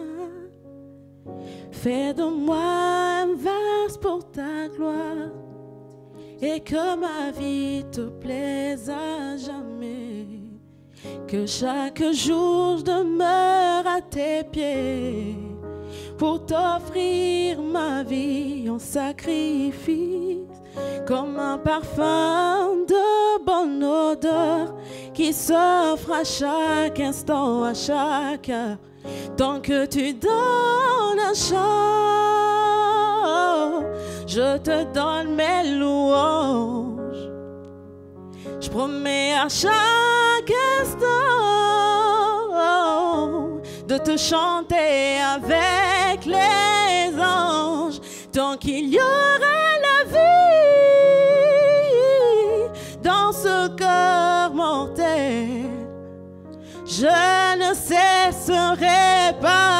S1: Fais de moi un vase pour ta gloire et que ma vie te plaise à jamais. Que chaque jour je demeure à tes pieds pour t'offrir ma vie en sacrifice, comme un parfum de bonne odeur qui s'offre à chaque instant, à chaque heure. Tant que tu donnes un chant, je te donne mes louanges. Je promets à chaque instant de te chanter avec les anges. Tant qu'il y aura la vie dans ce cœur mortel, je ne cesserai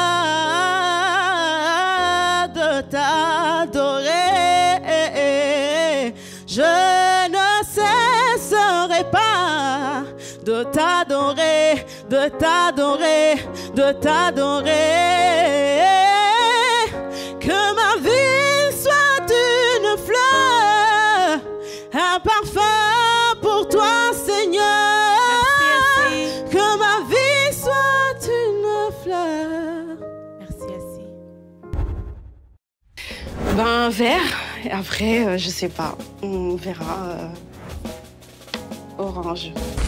S1: pas de t'adorer. Je ne cesserai pas de t'adorer, de t'adorer, de t'adorer. Que ma vie soit une fleur, un parfum pour toi, Seigneur. Que ma vie soit une fleur.
S6: Merci, Assis.
S18: Ben, un verre. Et après, je sais pas. On verra. Orange.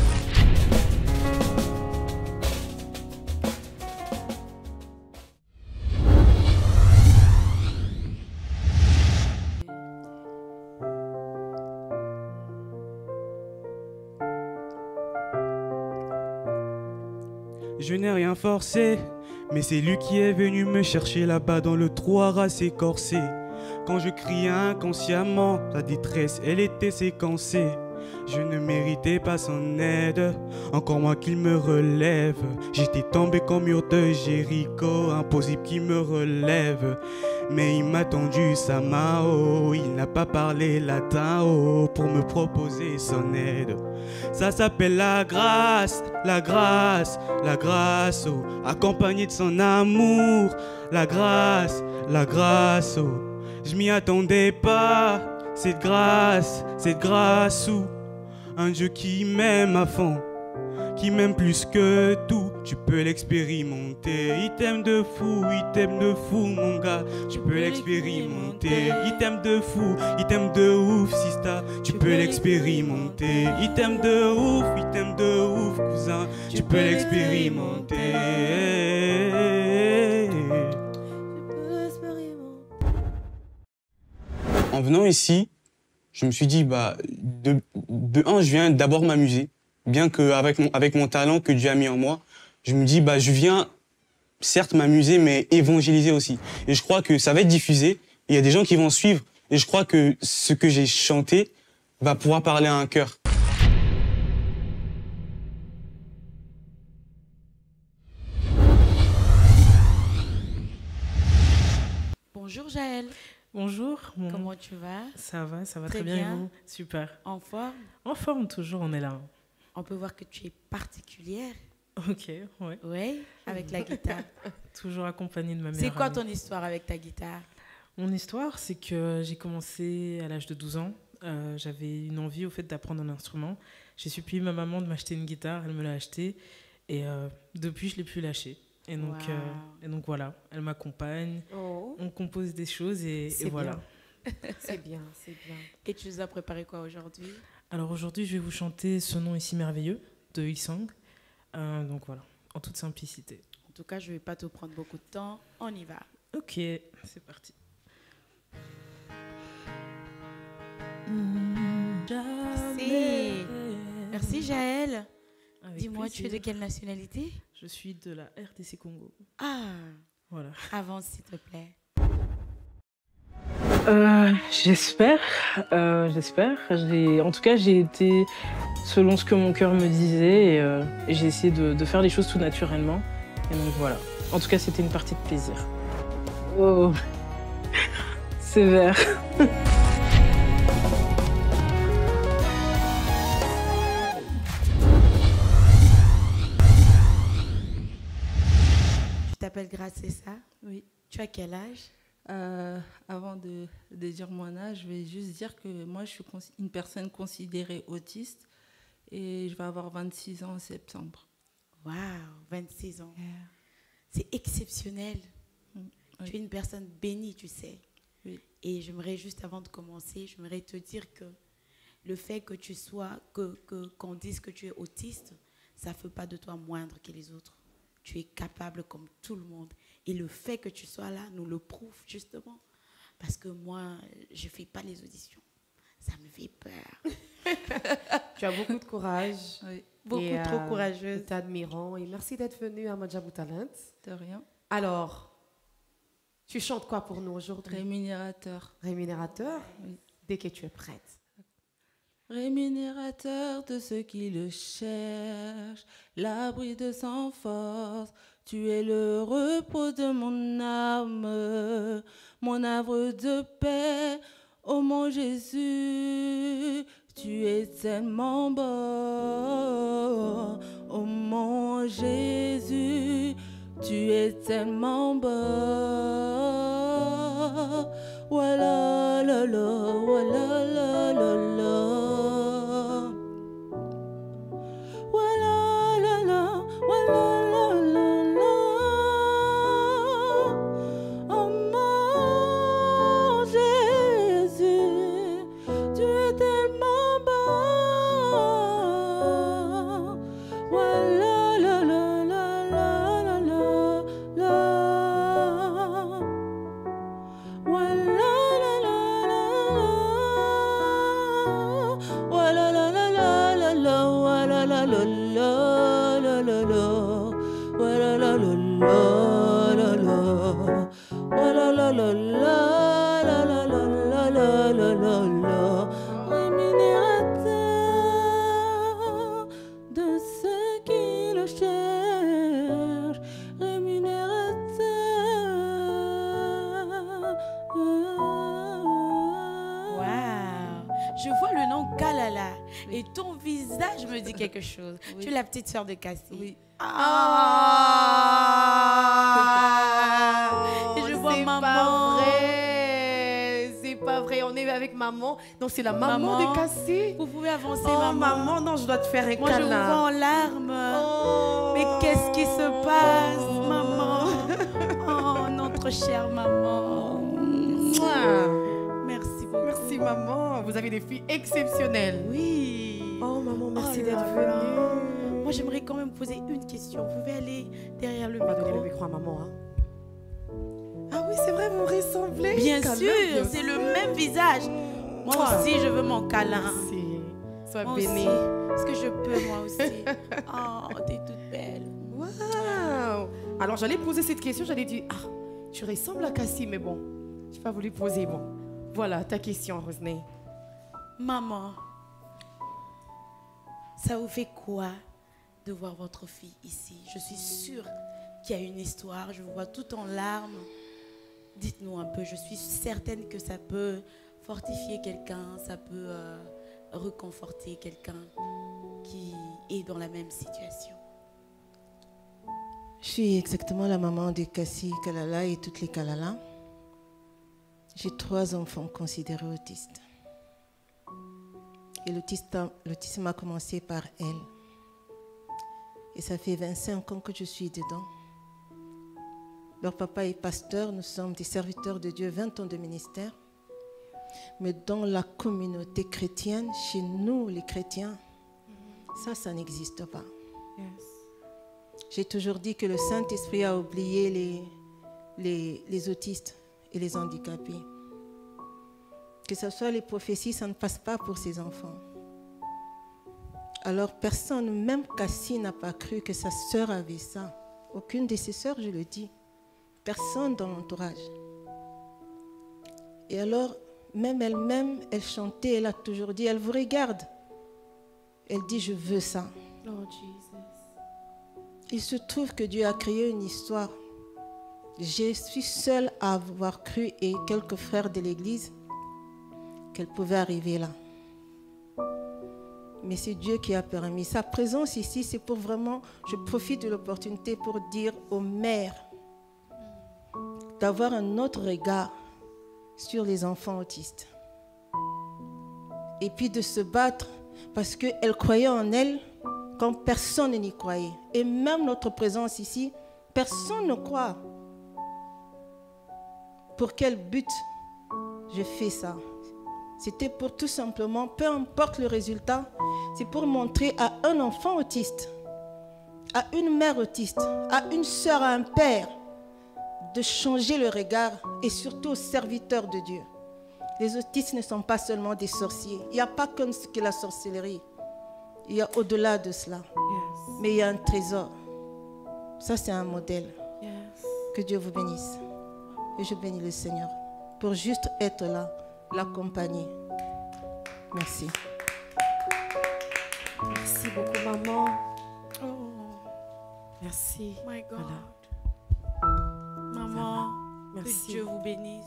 S19: Je n'ai rien forcé, mais c'est lui qui est venu me chercher là-bas dans le trou à ras écorcé. Quand je criais inconsciemment, sa détresse, elle était séquencée. Je ne méritais pas son aide, encore moins qu'il me relève. J'étais tombé comme mur de Jéricho, impossible qu'il me relève. Mais il m'a tendu sa main, oh, il n'a pas parlé latin, oh, pour me proposer son aide. Ça s'appelle la grâce, la grâce, la grâce, oh, accompagnée de son amour. La grâce, oh, je m'y attendais pas. Cette grâce, oh, Un Dieu qui m'aime à fond, qui m'aime plus que tout, tu peux l'expérimenter. Il t'aime de fou, mon gars, tu peux l'expérimenter. Il t'aime de fou, il t'aime de ouf, sista, tu peux l'expérimenter. Il t'aime de ouf, cousin, tu peux l'expérimenter.
S20: En venant ici, je me suis dit, de un, je viens d'abord m'amuser. Bien qu'avec mon talent que Dieu a mis en moi, je me dis, je viens certes m'amuser, mais évangéliser aussi. Et je crois que ça va être diffusé, il y a des gens qui vont suivre, et je crois que ce que j'ai chanté va pouvoir parler à un cœur.
S6: Bonjour Jaël.
S21: Bonjour.
S6: Comment tu vas?
S21: Ça va très bien. Et vous? Super.
S6: En forme?
S21: En forme toujours, on est là.
S6: On peut voir que tu es particulière.
S21: Ok, ouais.
S6: Oui, avec la guitare.
S21: Toujours accompagnée de ma mère.
S6: C'est quoi ton histoire avec ta guitare?
S21: Mon histoire, c'est que j'ai commencé à l'âge de 12 ans. J'avais une envie au fait d'apprendre un instrument. J'ai supplié ma maman de m'acheter une guitare, elle me l'a achetée. Et depuis, je ne l'ai plus lâchée. Et donc voilà, elle m'accompagne, on compose des choses et voilà.
S6: C'est bien, c'est bien. Et tu nous as préparé quoi aujourd'hui?
S21: Alors aujourd'hui, je vais vous chanter Ce nom est si merveilleux de Hillsong. Donc voilà, en toute simplicité.
S6: En tout cas, je ne vais pas te prendre beaucoup de temps. On y va.
S21: Ok, c'est parti.
S6: Merci. Merci Jaël. Dis-moi, tu es de quelle nationalité?
S21: Je suis de la RDC Congo.
S6: Ah,
S21: voilà.
S6: Avance s'il te plaît.
S11: J'espère. En tout cas, j'ai été selon ce que mon cœur me disait et j'ai essayé de faire les choses tout naturellement. Et donc voilà. En tout cas, c'était une partie de plaisir. Oh, sévère.
S6: Tu t'appelles Grace, c'est ça?
S22: Oui.
S6: Tu as quel âge?
S22: Avant de dire mon âge, je vais juste dire que moi, je suis une personne considérée autiste et je vais avoir 26 ans en septembre.
S6: Waouh, 26 ans. Yeah. C'est exceptionnel.
S22: Oui.
S6: Tu es une personne bénie, tu sais.
S22: Oui.
S6: Et j'aimerais juste, avant de commencer, j'aimerais te dire que le fait que tu sois, qu'on dise que tu es autiste, ça ne fait pas de toi moindre que les autres. Tu es capable comme tout le monde. Et le fait que tu sois là nous le prouve justement. Parce que moi, je ne fais pas les auditions. Ça me fait peur.
S5: Tu as beaucoup de courage.
S22: Oui.
S6: Beaucoup trop courageuse.
S5: Nous t'admirons. Et merci d'être venue à Madjabou Talent.
S22: De rien.
S5: Alors, tu chantes quoi pour nous aujourd'hui?
S22: Rémunérateur.
S5: Rémunérateur?
S22: Oui.
S5: Dès que tu es prête.
S22: Rémunérateur de ceux qui le cherchent, l'abri de sans force, tu es le repos de mon âme, mon havre de paix, ô mon Jésus, tu es tellement bon, ô mon Jésus, tu es tellement bon, voilà, la, la, voilà, la, la, la. Rémunérateur de ceux qui le cherchent, rémunérateur.
S6: Waouh, je vois le nom Kalala et ton visage me dit quelque chose. Oui. Tu es la petite sœur de Cassie.
S22: Oui.
S6: Et je vois maman.
S5: C'est pas vrai. On est avec maman. Donc c'est la maman de Cassie.
S6: Vous pouvez avancer,
S5: Oh,
S6: maman.
S5: maman, non, je dois te faire un
S6: Moi, je vous
S5: câlin.
S6: vois en larmes.
S5: Oh.
S6: Mais qu'est-ce qui se passe, maman? Oh, notre chère maman. Merci beaucoup.
S5: Merci, maman. Vous avez des filles exceptionnelles.
S6: Oui.
S5: Oh, maman, merci d'être
S6: là
S5: venue.
S6: là. Moi, j'aimerais quand même poser une question. Vous pouvez aller derrière le micro.
S5: Donner le micro à maman. Hein. Ah oui, c'est vrai, vous ressemblez.
S6: Bien
S5: Câlin,
S6: sûr,
S5: bien
S6: c'est
S5: sûr.
S6: le même visage. Moi aussi, je veux mon câlin.
S5: Merci. Sois
S6: Moi
S5: bénie.
S6: aussi. Est-ce que je peux, moi aussi? Oh, t'es toute belle.
S5: Wow. Alors, j'allais poser cette question. J'allais dire, ah, tu ressembles à Cassie, mais bon, je n'ai pas voulu poser. Bon, voilà ta question, Rosnay.
S6: Maman, ça vous fait quoi de voir votre fille ici? Je suis sûre qu'il y a une histoire. Je vous vois tout en larmes. Dites-nous un peu. Je suis certaine que ça peut fortifier quelqu'un, ça peut reconforter quelqu'un qui est dans la même situation.
S4: Je suis exactement la maman de Cassie, Kalala et toutes les Kalala. J'ai 3 enfants considérés autistes. Et l'autisme a commencé par elle. Et ça fait 25 ans que je suis dedans. Leur papa est pasteur, nous sommes des serviteurs de Dieu, 20 ans de ministère. Mais dans la communauté chrétienne, chez nous les chrétiens, ça n'existe pas. J'ai toujours dit que le Saint-Esprit a oublié les autistes et les handicapés. Que ce soit les prophéties, ça ne passe pas pour ces enfants. Alors personne, même Cassie, n'a pas cru que sa sœur avait ça. Aucune de ses sœurs, je le dis. Personne dans l'entourage. Et alors, même elle-même, elle chantait, elle a toujours dit, elle vous regarde. Elle dit, je veux ça.
S6: Oh, Jesus.
S4: Il se trouve que Dieu a créé une histoire. Je suis seule à avoir cru, et quelques frères de l'église, qu'elle pouvait arriver là. Mais c'est Dieu qui a permis. Sa présence ici, c'est pour vraiment, je profite de l'opportunité pour dire aux mères d'avoir un autre regard sur les enfants autistes. Et puis de se battre parce qu'elle croyait en elle quand personne n'y croyait. Et même notre présence ici, personne ne croit. Pour quel but je fais ça? C'était pour tout simplement, peu importe le résultat, c'est pour montrer à un enfant autiste, à une mère autiste, à une sœur, à un père, de changer le regard, et surtout aux serviteurs de Dieu. Les autistes ne sont pas seulement des sorciers. Il n'y a pas que la sorcellerie. Il y a au-delà de cela. Mais il y a un trésor. Ça, c'est un modèle. Que Dieu vous bénisse. Et je bénis le Seigneur pour juste être là, l'accompagner. Merci.
S5: Merci beaucoup, maman. Oh. Merci.
S6: My God.
S5: Voilà.
S6: Maman,
S5: Merci.
S6: que Dieu vous bénisse.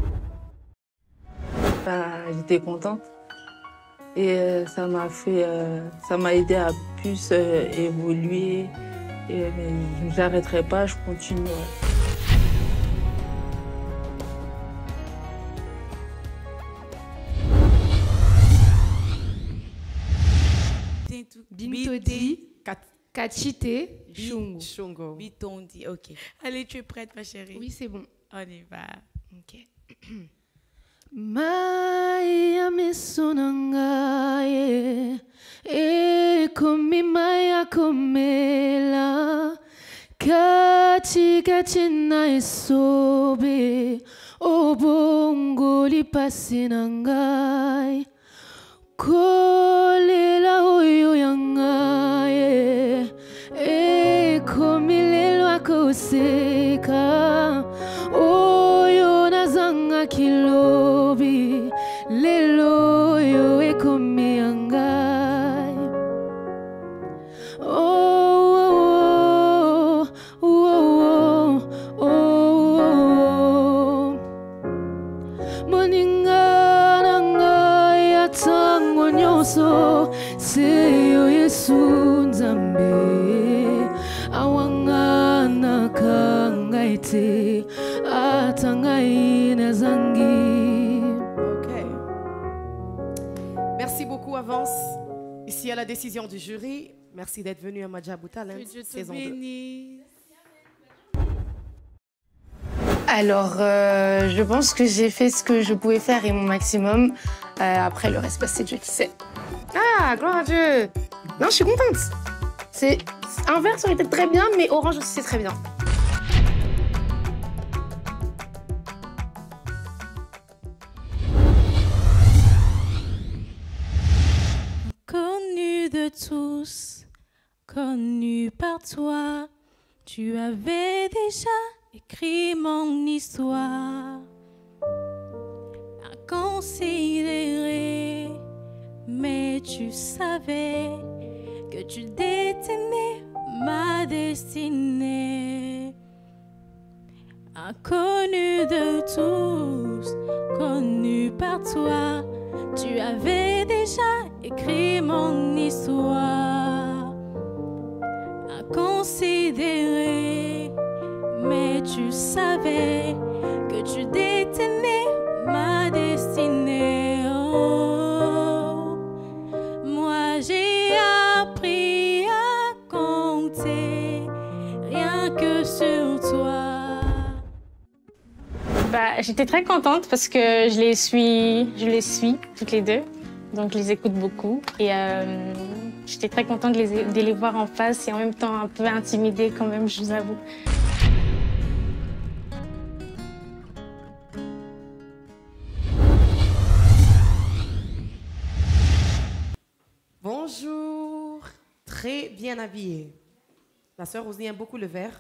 S14: J'étais contente et ça m'a aidé à plus évoluer. Et, mais je n'arrêterai pas, je continue.
S11: Bintodi, Kachite,
S5: Shungo.
S6: Bitondi, ok. Allez, tu es prête, ma chérie?
S11: Oui, c'est bon.
S6: On y va.
S11: Ok. Maya misunangaye, komi maya komela, kati na isobe, obongo li pasinangai, kolela oyo yangaye, komi lelo akoseka, oyo nazanga kilobi, lelo yo ekomi yangai. Oh, oh, oh, oh, oh. Moninga nanga ya tango nyonso, seyo Yesu Nzambe, awanga nakangaite, atangai nazangi.
S5: Okay. beaucoup avance. Ici à la décision du jury. Merci d'être venu à Madjabou Talent, saison 2.
S3: Alors, je pense que j'ai fait ce que je pouvais faire et mon maximum. Après, le reste, c'est Dieu qui sait. Ah, gloire à Dieu. Non, je suis contente. Un vert, ça aurait été très bien, mais orange aussi, c'est très bien.
S11: Connu de tous, connu par toi, tu avais déjà écrit mon histoire. Inconsidéré, mais tu savais que tu détenais ma destinée. Inconnu de tous, connu par toi, tu avais déjà écrit mon histoire. Inconsidéré, mais tu savais que tu détenais ma destinée. Oh, moi j'ai appris à compter rien que sur toi.
S3: J'étais très contente parce que je les suis toutes les deux, donc je les écoute beaucoup et j'étais très contente de les voir en face et en même temps un peu intimidée quand même, je vous avoue.
S5: Bonjour, très bien habillée. Ma sœur Rosny aime beaucoup le vert.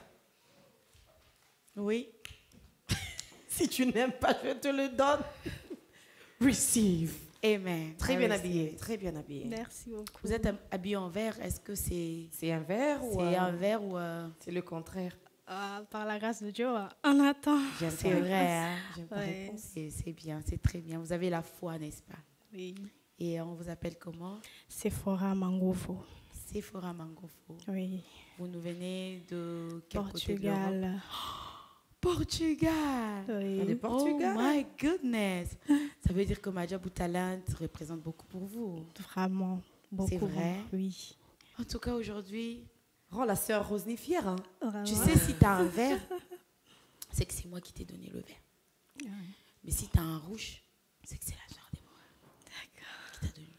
S6: Oui.
S5: Si tu n'aimes pas, je te le donne. Receive.
S6: Amen.
S5: Très bien habillée, très bien habillée.
S6: Merci beaucoup. Vous êtes habillée en vert, est-ce que c'est...
S5: C'est un vert ou...
S6: C'est un vert ou...
S5: C'est le contraire.
S11: Par la grâce de Dieu, on attend.
S6: C'est vrai, hein?
S11: Ouais.
S6: C'est bien, c'est très bien. Vous avez la foi, n'est-ce pas?
S11: Oui.
S6: Et on vous appelle comment?
S11: Sephora Mangofo.
S6: Sephora Mangofo.
S11: Oui.
S6: Vous nous venez de quel
S11: Portugal.
S6: côté de l'Europe? Portugal.
S11: Oui.
S6: De Portugal. Oh my goodness. Ça veut dire que Madjabou Talent représente beaucoup pour vous.
S11: Vraiment, beaucoup.
S6: C'est vrai?
S11: Oui.
S6: En tout cas, aujourd'hui...
S5: Rends la sœur Rosny fière. Hein?
S6: Tu sais, si tu as un vert, c'est que c'est moi qui t'ai donné le vert.
S11: Ouais.
S6: Mais si tu as un rouge, c'est que c'est la sœur Déborah qui t'a donné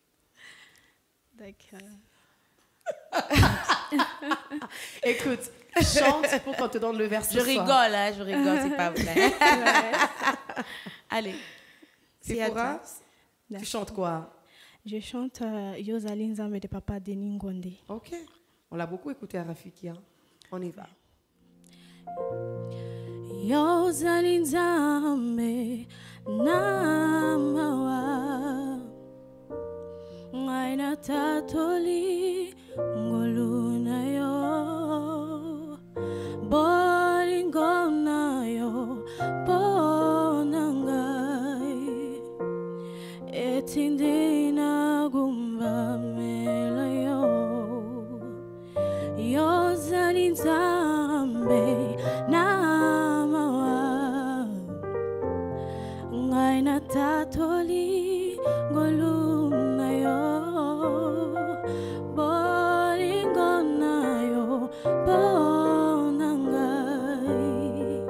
S6: le rouge.
S11: D'accord.
S5: Écoute, chante pour qu'on te donne le verre ce
S6: Je
S5: soir.
S6: rigole, hein, je rigole, c'est pas vrai. Allez.
S5: Sephora, tu chantes quoi?
S11: Je chante Yozali Nzambe de Papa Denis Ngonde.
S5: Ok. On l'a beaucoup écouté à Rafiki. Hein? On y va.
S11: Yozali Nzambe namawa ngaina tatoli ngoluna yo boringona yo bonangai etindina gumba mela yo Yozali Nzambe namawa ngaina tatoli ngoluna yo boringona yo bonangai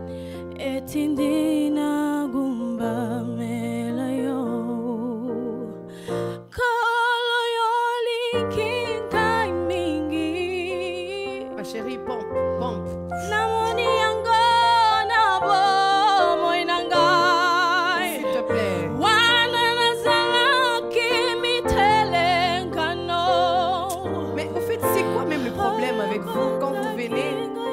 S11: etindina gumba mela yo kolo yoli kinkai mingi.
S5: Ma chérie, pompe, pompe.
S11: Namoni yango na bomo inangai.
S5: S'il te plaît.
S11: Wana nazala kimitelengano.
S5: Mais au fait, c'est quoi même le problème avec vous quand vous venez?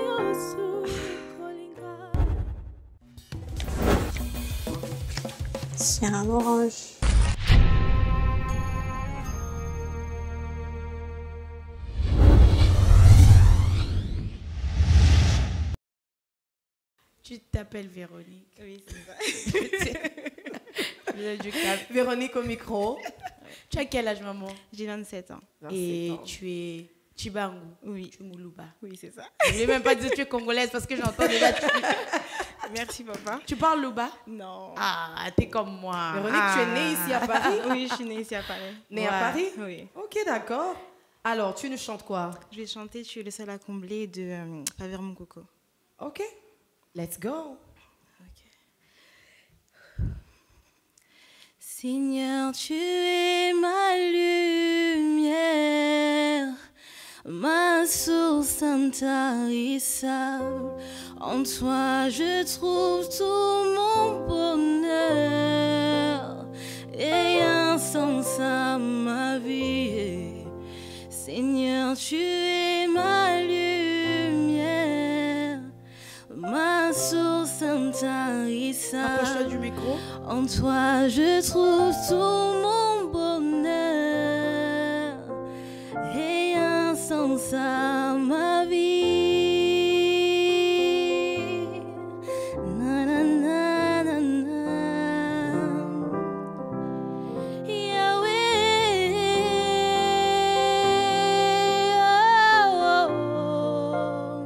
S3: C'est un orange.
S6: Tu t'appelles Véronique.
S11: Oui, c'est ça.
S5: Véronique au micro.
S6: Tu as quel âge, maman?
S11: J'ai 27 ans.
S5: 27
S6: Et
S5: ans.
S6: tu es Chibangu.
S11: Oui.
S6: Tu es Moulouba.
S11: Oui, c'est ça.
S6: Je ne vais même pas dire que tu es congolaise parce que j'entends déjà. Merci, papa.
S5: Tu parles Luba?
S6: Non.
S5: Ah, t'es comme moi.
S6: Véronique,
S5: tu es née ici à Paris?
S6: Oui, je suis née ici à Paris.
S5: Née à Paris?
S6: Oui.
S5: Ok, d'accord. Alors, tu nous chantes quoi?
S6: Je vais chanter Tu es le seul à combler de Faveur mon coco.
S5: Ok. Let's go.
S1: Seigneur, tu es ma lumière, ma source intarissable. En toi, je trouve tout mon bonheur et un sens à ma vie. Seigneur, tu es ma lumière, ma source intarissable.
S5: Approche-toi du micro.
S1: En toi, je trouve tout mon bonheur et un sens à ma vie. Na, na, na, na, na. Yahweh, oh, oh, oh.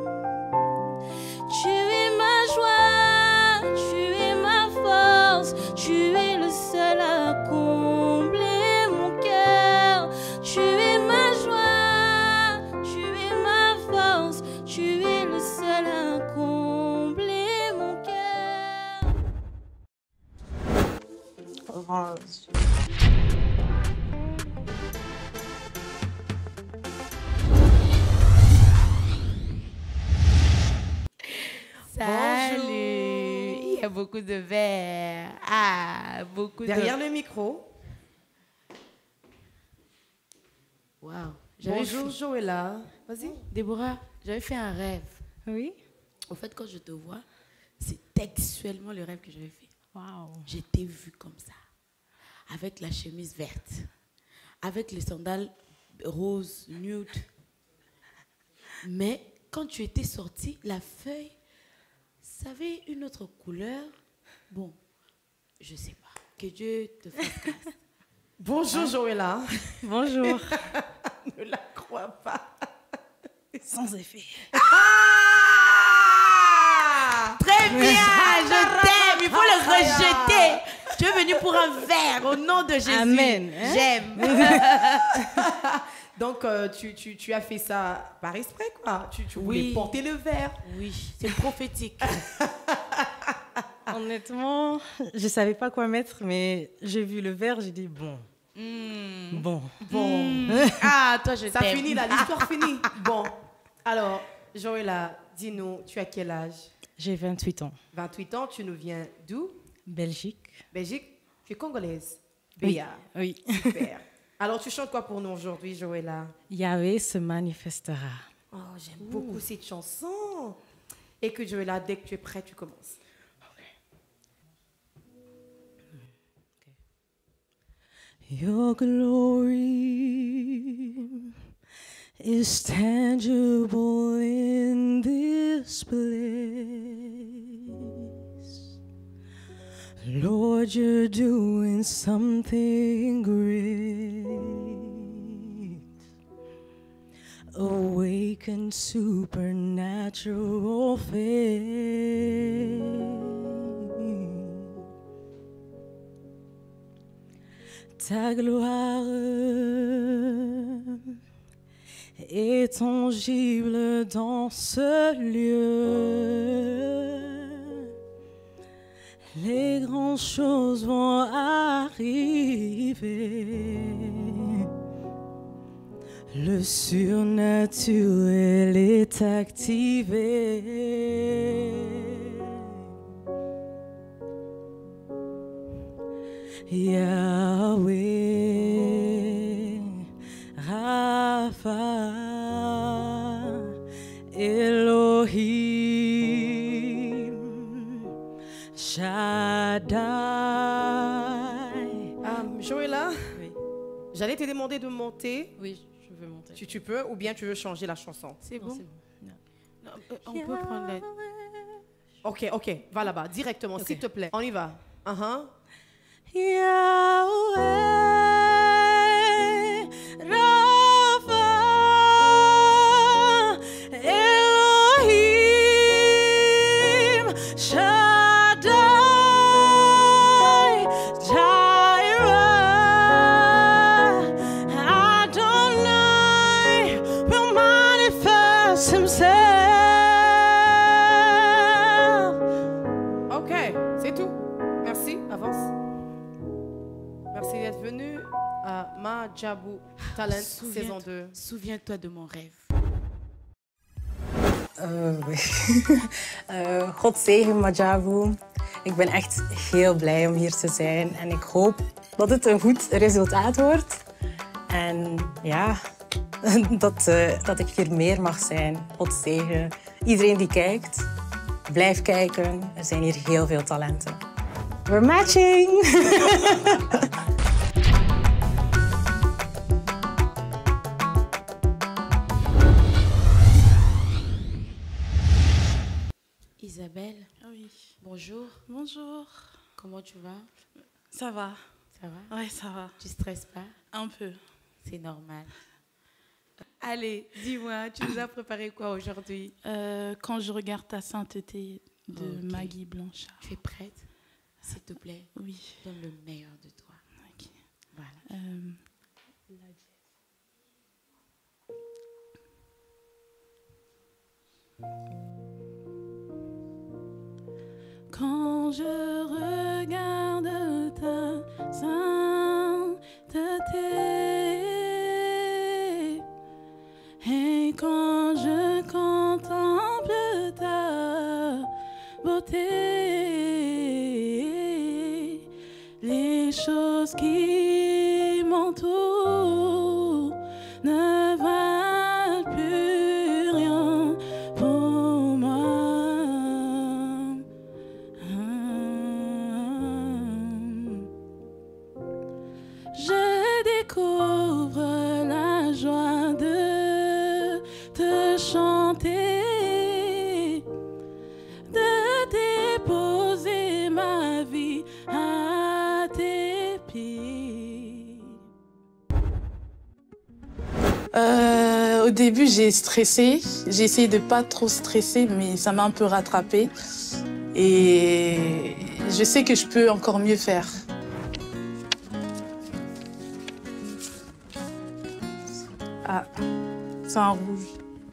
S1: Tu es ma joie, tu es ma force, tu es le seul à combler mon cœur. Tu es ma joie, tu es ma force, tu es le seul à combler mon cœur.
S3: Orange.
S6: Salut. Il y a beaucoup de verres. Ah, beaucoup
S5: Derrière
S6: de...
S5: le micro.
S6: Waouh.
S5: Bonjour Joëlla. Vas-y.
S6: Déborah, j'avais fait un rêve.
S11: Oui.
S6: Au fait, quand je te vois, c'est textuellement le rêve que j'avais fait.
S11: Waouh.
S6: Je t'ai vu comme ça, avec la chemise verte, avec les sandales roses, nude. Mais quand tu étais sortie, la feuille, ça avait une autre couleur. Bon, je sais pas. Que Dieu te fasse grâce.
S5: Bonjour Joëlla.
S11: Bonjour.
S5: Ne la crois pas.
S11: Sans effet.
S6: Très bien, je t'aime. Il faut le rejeter. Tu es venu pour un verre au nom de Jésus.
S11: Amen. Hein?
S6: J'aime.
S5: Donc, tu as fait ça par exprès, quoi. Tu voulais porter le verre.
S6: Oui, c'est prophétique.
S11: Honnêtement, je savais pas quoi mettre, mais j'ai vu le verre, j'ai dit bon. Bon.
S6: Ah, toi, je t'aime.
S5: Ça finit là, l'histoire finit. Bon. Alors, Joëlla, dis-nous, tu as quel âge?
S11: J'ai 28 ans.
S5: 28 ans, tu nous viens d'où?
S11: Belgique.
S5: Belgique. Tu es congolaise?
S11: Oui.
S5: Béa.
S11: Oui.
S5: Super. Alors, tu chantes quoi pour nous aujourd'hui, Joëlla?
S11: Yahweh se manifestera.
S5: Oh, j'aime beaucoup cette chanson. Et que Joëlla, dès que tu es prêt, tu commences.
S1: Your glory is tangible in this place. Lord, you're doing something great. Awaken supernatural faith. Ta gloire est tangible dans ce lieu. Les grandes choses vont arriver. Le surnaturel est activé. Yahweh, Rapha, Elohim, Shaddai.
S5: Joëlla, j'allais te demander de monter.
S11: Oui, je veux monter.
S5: Tu peux ou bien tu veux changer la chanson?
S6: C'est bon.
S11: Non.
S6: On peut prendre la...
S5: Ok, va là-bas, directement, s'il te plaît. On y va.
S1: Yahweh, Rapha, Elohim, Shaddai. Jesus himself.
S5: Ok, c'est tout. Merci, avance. Merci d'être venu à Madjabou Talent saison 2.
S6: Souviens-toi de mon rêve.
S7: God zegen Madjabou. Ik ben echt heel blij om hier te zijn en ik hoop dat het een goed resultaat wordt. En ja, dat ik hier meer mag zijn. God zegen iedereen die kijkt. Blijf kijken, er zijn hier heel veel talenten. We're matching!
S6: Isabelle.
S11: Oui.
S6: Bonjour.
S11: Bonjour.
S6: Comment tu vas?
S11: Ça va.
S6: Ça va?
S11: Oui, ça va.
S6: Tu stresses pas?
S11: Un peu.
S6: C'est normal. Allez, dis-moi, tu nous as préparé quoi aujourd'hui?
S11: Quand je regarde ta sainteté de Maggie Blanchard.
S6: Tu es prête? S'il te plaît.
S11: Oui.
S6: Donne le meilleur de toi.
S11: Ok.
S6: Voilà.
S11: Quand je regarde ta sainteté et quand je contemple ta beauté, les choses qui m'entourent ne valent plus rien pour moi. Je découvre la joie de te chanter, de déposer ma vie à tes pieds. Au début, j'ai stressé. J'ai essayé de pas trop stresser, mais ça m'a un peu rattrapée. Et je sais que je peux encore mieux faire. Ah, c'est un rouge.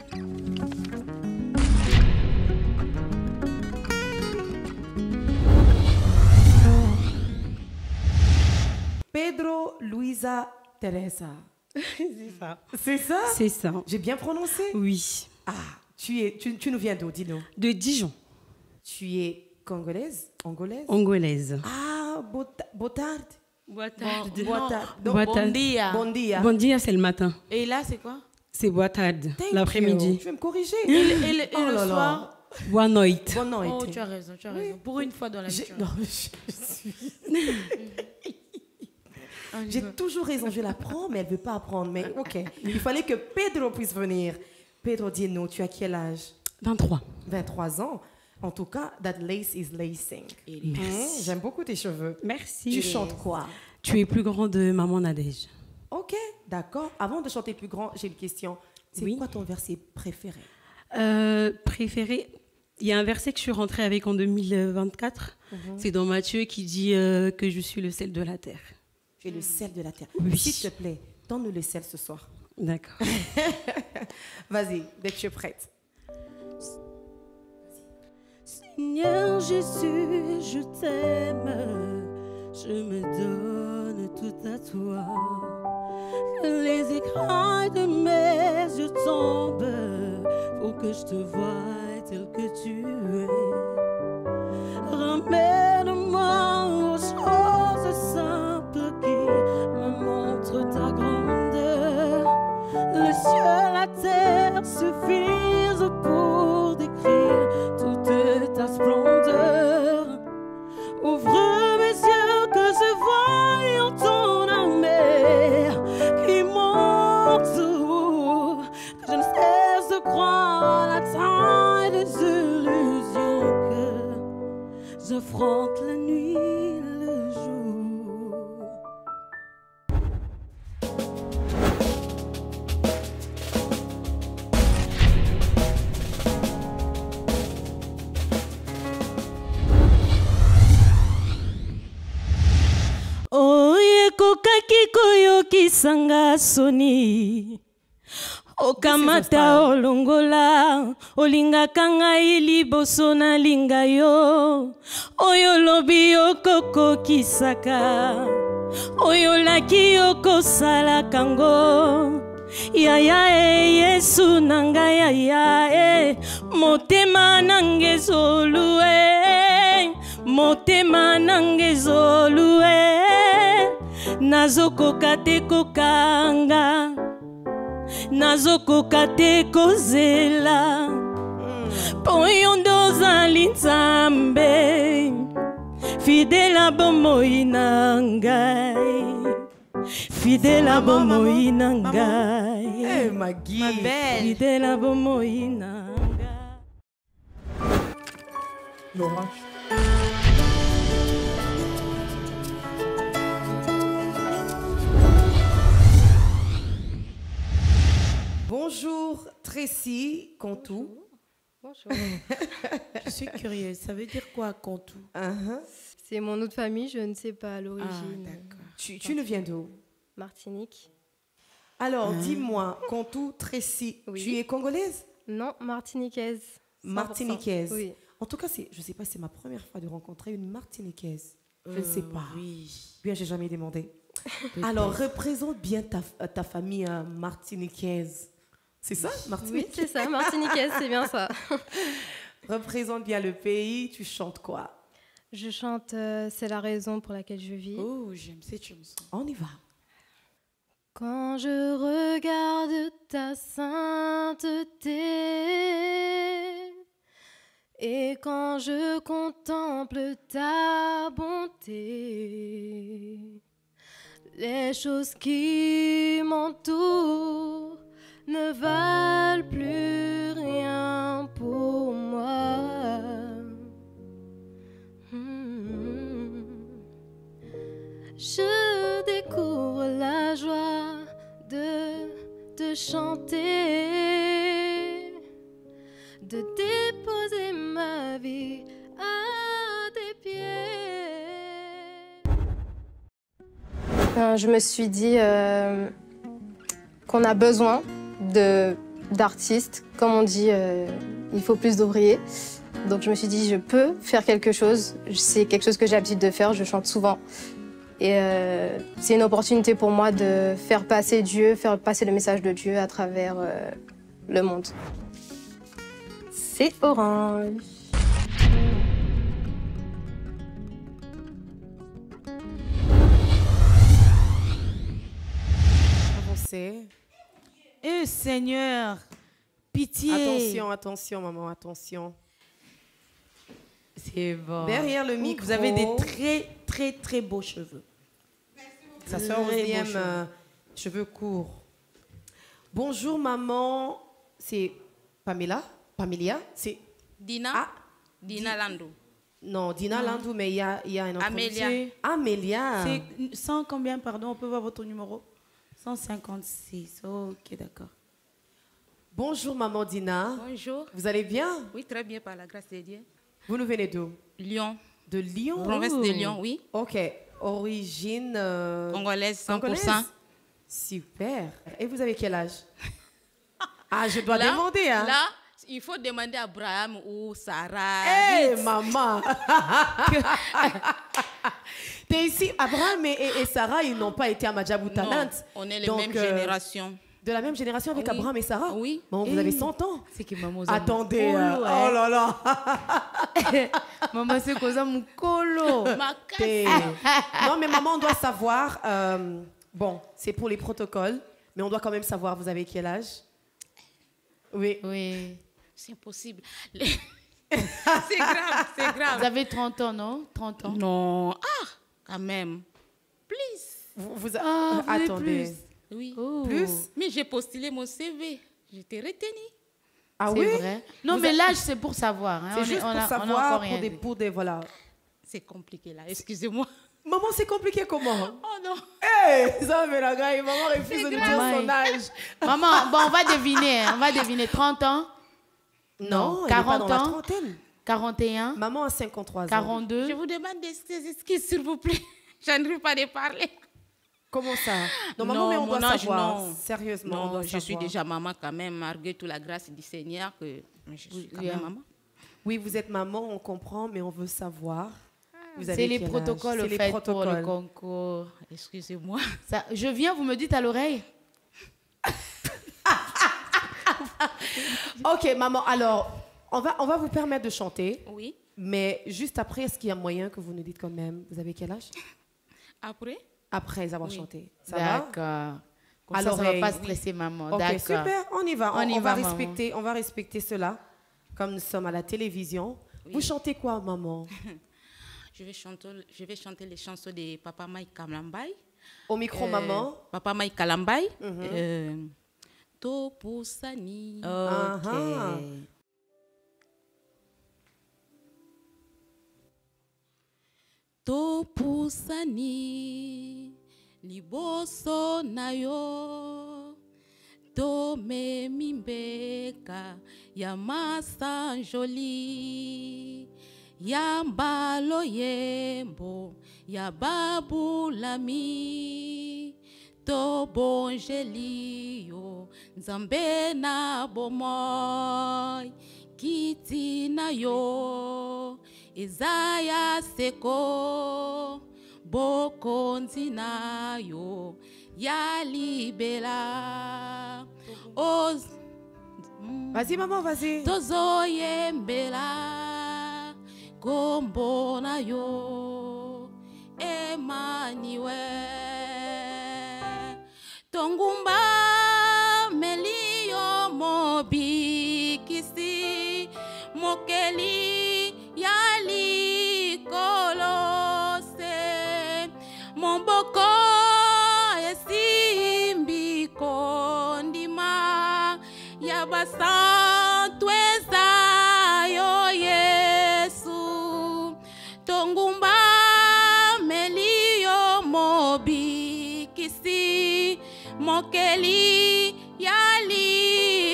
S5: Pedro Luisa Teresa.
S11: C'est ça.
S5: C'est ça?
S11: C'est ça.
S5: J'ai bien prononcé?
S11: Oui.
S5: Ah, tu nous viens d'où, dis-nous?
S11: De Dijon.
S5: Tu es congolaise? Angolaise?
S11: Angolaise.
S5: Ah, botard.
S6: Boitard.
S11: Bon
S6: dia.
S5: Bon dia.
S11: Bon dia, c'est le matin.
S6: Et là, c'est quoi?
S11: C'est boitard,
S5: Thank
S11: l'après-midi.
S5: you. Tu vas me corriger.
S6: Et le
S5: Oh là là.
S6: soir?
S11: Boa noite.
S5: Bonne nuit.
S6: Oh, tu as raison, tu as raison. Pour une fois dans la vie.
S5: Non, j'ai toujours raison, je la prends, mais elle ne veut pas apprendre. Mais ok, il fallait que Pedro puisse venir. Pedro, dis-nous, tu as quel âge?
S11: 23.
S5: 23 ans. En tout cas, that lace is lacing.
S11: Merci.
S5: J'aime beaucoup tes cheveux.
S11: Merci.
S5: Tu chantes quoi?
S11: Tu es plus grand de Maman Nadège.
S5: Ok, d'accord. Avant de chanter plus grand, j'ai une question. C'est quoi ton verset préféré?
S11: Préféré, il y a un verset que je suis rentrée avec en 2024. C'est dans Matthieu qui dit que je suis le sel de la terre.
S5: Tu es le sel de la terre.
S11: Oui.
S5: S'il te plaît, donne-nous le sel ce soir.
S11: D'accord.
S5: Vas-y, dès que tu es prête.
S1: Seigneur Jésus, je t'aime, je me donne tout à toi. Que les écrans de mes yeux tombent, pour que je te voie tel que tu es. Ramène-moi aux choses simples qui me montrent ta grandeur. Le ciel, la terre suffisent pour décrire toute ta splendeur. Ouvre mes yeux que je voie ton amer qui monte haut, que je ne cesse de croire la taille des illusions que j'affronte la nuit et le jour. Oye kokaki koyokisanga soni, okamata olongola olingaka ngai liboso nalinga yo oyo lobi okokokisaka oyo laki okosalaka ngo yaya yesu na ngai yaya motema nange zolue motema nange zolue nazokoka te kokanga nazokoka te kozela po yo ndozali nzambe fidèle à bomoi na ngai fidèle à bomoi na ngai
S5: ma belle
S1: fidèle à bomoi na
S5: Laura. Bonjour Tracy Contou.
S9: Bonjour.
S6: Je suis curieuse, ça veut dire quoi, Contou?
S9: C'est mon nom de famille, je ne sais pas à l'origine.
S5: Tu nous viens d'où?
S9: Martinique.
S5: Alors, dis-moi, Contou Tracy, tu es congolaise?
S9: Non, martiniquaise. 100%.
S5: Martiniquaise.
S9: Oui.
S5: En tout cas, je ne sais pas si c'est ma première fois de rencontrer une martiniquaise. Je ne sais pas.
S6: Oui.
S5: Bien, j'ai jamais demandé. Alors, représente bien ta famille martiniquaise. C'est ça, Martinique?
S9: Oui, c'est ça, martiniquaise, c'est bien ça.
S5: Représente bien le pays, tu chantes quoi?
S9: Je chante C'est la raison pour laquelle je vis.
S6: Oh, j'aime cette chanson.
S5: On y va.
S9: Quand je regarde ta sainteté et quand je contemple ta bonté, les choses qui m'entourent ne valent plus rien pour moi. Je découvre la joie de te chanter, de déposer ma vie à tes pieds. Je me suis dit qu'on a besoin d'artistes. Comme on dit, il faut plus d'ouvriers. Donc je me suis dit, je peux faire quelque chose. C'est quelque chose que j'ai l'habitude de faire, je chante souvent. Et c'est une opportunité pour moi de faire passer Dieu, faire passer le message de Dieu à travers le monde. C'est Orange.
S5: Avancez.
S6: Eh Seigneur, pitié.
S5: Attention, attention, maman, attention.
S6: C'est bon.
S5: Derrière le micro.
S6: Vous avez des très, très beaux cheveux.
S5: Ça sort Roselyem, cheveux courts. Bonjour maman, c'est Pamelia, c'est
S13: Dina, Dina Landou.
S5: Non, Dina Landou, mais il y a un autre.
S13: Amélia.
S5: Amélia.
S6: C'est 100 combien, pardon, on peut voir votre numéro? 156, ok, d'accord.
S5: Bonjour maman Dina.
S13: Bonjour.
S5: Vous allez bien?
S13: Oui, très bien, par la grâce de Dieu.
S5: Vous nous venez d'où?
S13: Lyon.
S5: De Lyon?
S13: Province de Lyon, oui.
S5: Ok. Origine
S13: congolaise, 100%.
S5: Congolaise? Super. Et vous avez quel âge? Ah, je dois
S13: là,
S5: demander. Hein?
S13: Là, il faut demander à Abraham ou Sarah.
S5: Hé, maman. T'es ici, Abraham et Sarah, ils n'ont pas été à Madjabou Talent.
S13: On est les mêmes générations.
S5: De la même génération avec Abraham et Sarah?
S13: Oui.
S5: Bon, vous avez 100 ans.
S6: C'est que maman.
S5: Attendez. Oh là là.
S6: Maman, c'est quoi mon colo?
S5: Non, mais maman, on doit savoir. Bon, c'est pour les protocoles, mais on doit quand même savoir, vous avez quel âge? Oui.
S6: Oui.
S13: C'est impossible. C'est grave, c'est grave.
S6: Vous avez 30 ans, non? 30 ans?
S13: Non. Ah, quand même. Please.
S5: Attendez.
S13: Plus. Oui.
S6: Oh.
S13: Plus. Mais j'ai postulé mon CV. J'étais retenue.
S5: Ah oui?
S6: Vrai. Non, mais l'âge, c'est pour savoir. Hein.
S5: C'est juste pour savoir, pour des voilà.
S13: C'est compliqué là, excusez-moi.
S5: Maman, c'est compliqué comment?
S13: Oh non.
S5: Hé, ça mais la gars, maman refuse de nous dire son âge.
S6: Maman, bon, on va deviner. 30 ans?
S5: Non,
S6: 40
S5: elle est pas dans
S6: ans?
S5: la trentaine.
S6: 41?
S5: Maman a 53 ans.
S6: 42?
S13: Je vous demande des excuses, s'il vous plaît. Je n'arrive pas à parler.
S5: Comment ça? Non, maman, mais on doit savoir.
S6: Non.
S5: Sérieusement, on
S6: Non,
S5: doit
S6: je suis
S5: savoir.
S6: déjà maman quand même, malgré toute la grâce du Seigneur, que je suis quand même maman.
S5: Oui, vous êtes maman, on comprend, mais on veut savoir.
S6: C'est les protocoles, au fait, pour le concours. Excusez-moi. Je viens, vous me dites à l'oreille.
S5: Ok, maman, alors, on va vous permettre de chanter.
S6: Oui.
S5: Mais juste après, est-ce qu'il y a moyen que vous nous dites quand même, vous avez quel âge?
S6: Après?
S5: Après avoir chanté. Ça va?
S6: D'accord. Alors, ça ne va pas stresser maman.
S5: Ok,
S6: D'accord.
S5: super, on y va.
S6: On
S5: va
S6: maman.
S5: respecter, on va respecter cela, comme nous sommes à la télévision.
S6: Oui.
S5: Vous chantez quoi, maman?
S6: Je vais chanter les chansons de Papa Mike Kalambay.
S5: Au micro, maman.
S6: Papa Mike Kalambay. Topusani. Ok. Topusani liboso na yo tomemi mbeka ya masanjoli ya mbalo yembo ya babulami tobonjeli yo nzambe na bomoi kiti na yo Ezaya seko bokonzi na yo ya libela
S5: Vas-y maman, vas-y.
S6: Tozoyembela kombo na yo Emmanuel tongumba melio mobikisi mokeli Yali kolose Momboko esimbi kondima Yabasantu ezayo Yesu Tongumba melio mobikisi Mokeli yali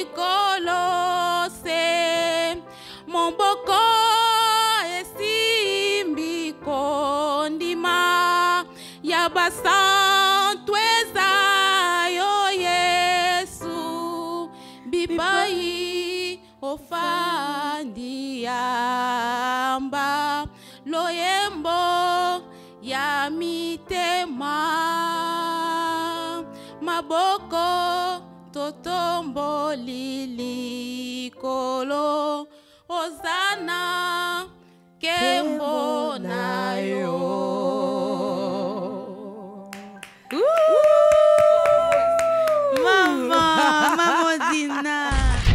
S6: kolose Momboko kondima yabasantu ezayo Yesu bibai ofandi yamba loyembo ya mitema maboko totombo lilikolo Hosanna Kembo na yo. Maman Dina.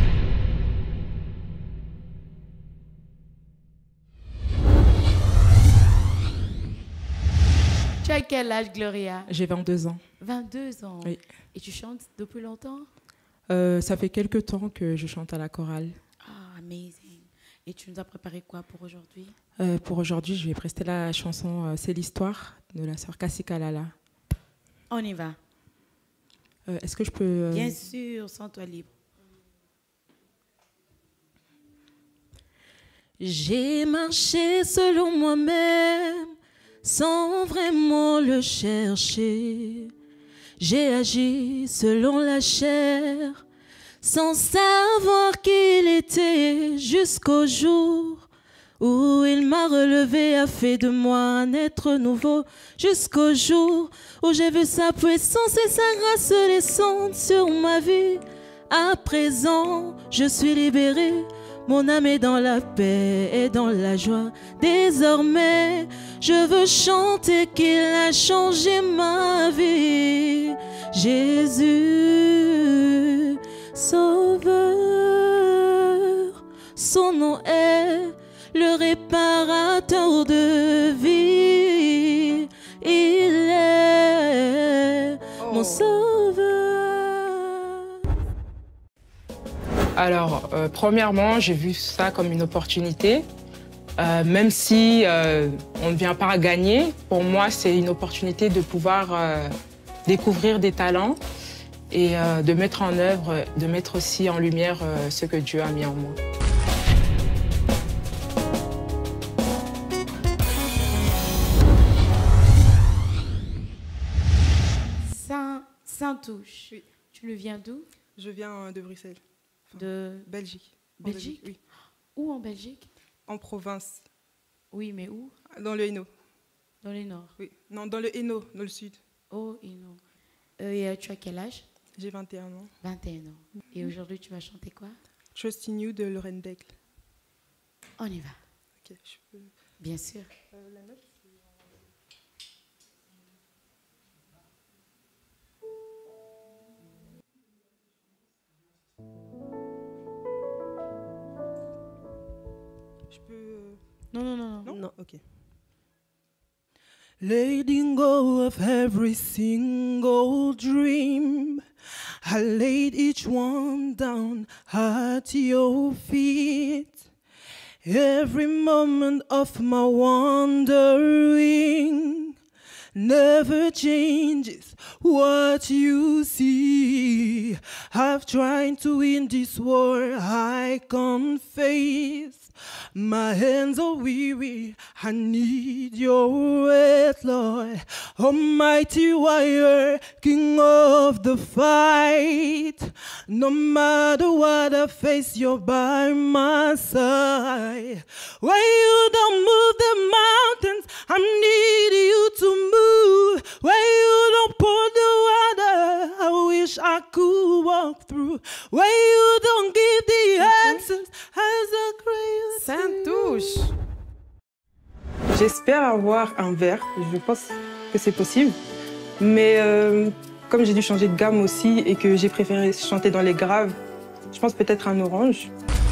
S6: Tu as quel âge, Gloria?
S21: J'ai 22 ans.
S6: 22 ans.
S21: Oui.
S6: Et tu chantes depuis longtemps?
S21: Ça fait quelques temps que je chante à la chorale.
S6: Ah, amazing. Et tu nous as préparé quoi pour aujourd'hui?
S21: Pour aujourd'hui, je vais prester la chanson C'est l'histoire de la sœur Kassi Kalala.
S6: On y va.
S21: Est-ce que je peux...
S6: Bien sûr, sens-toi libre.
S1: J'ai marché selon moi-même, sans vraiment le chercher. J'ai agi selon la chair, sans savoir qui il était, jusqu'au jour où il m'a relevé, a fait de moi un être nouveau, jusqu'au jour où j'ai vu sa puissance et sa grâce descendre sur ma vie. À présent, je suis libérée, mon âme est dans la paix et dans la joie. Désormais, je veux chanter qu'il a changé ma vie. Jésus, Sauveur, son nom est le réparateur de vie. Il est mon sauveur.
S21: Alors, premièrement, j'ai vu ça comme une opportunité. Même si on ne vient pas gagner, pour moi, c'est une opportunité de pouvoir découvrir des talents et de mettre en œuvre, de mettre aussi en lumière ce que Dieu a mis en moi.
S6: Santouche. Oui. Tu le viens d'où?
S8: Je viens de Bruxelles. Enfin,
S6: de
S8: Belgique.
S6: Belgique?
S8: Oui.
S6: Où en Belgique?
S8: En province.
S6: Oui, mais où?
S8: Dans le Hainaut.
S6: Dans le nord?
S8: Oui. Non, dans le Hainaut, dans le sud.
S6: Oh, Hainaut. Et tu as quel âge?
S8: J'ai 21 ans.
S6: 21 ans. Et aujourd'hui, tu vas chanter quoi?
S8: Trust in You de Lorraine Daigle.
S6: On y va.
S8: Ok, je peux...
S6: Bien sûr.
S8: La note, je peux...
S6: Non.
S8: Non, ok.
S15: Letting go of every single dream, I laid each one down at your feet. Every moment of my wandering never changes what you see. I've tried to win this war, I confess. My hands are weary, I need your weight, Lord. Almighty warrior, king of the fight. No matter what I face, you're by my side. When you don't move the mountains, I need you to move. When you don't pour the water, I wish I could walk through. When you don't give the answers, as a cry.
S5: Santouche.
S10: J'espère avoir un vert, je pense que c'est possible. Mais comme j'ai dû changer de gamme aussi et que j'ai préféré chanter dans les graves, je pense peut-être un orange.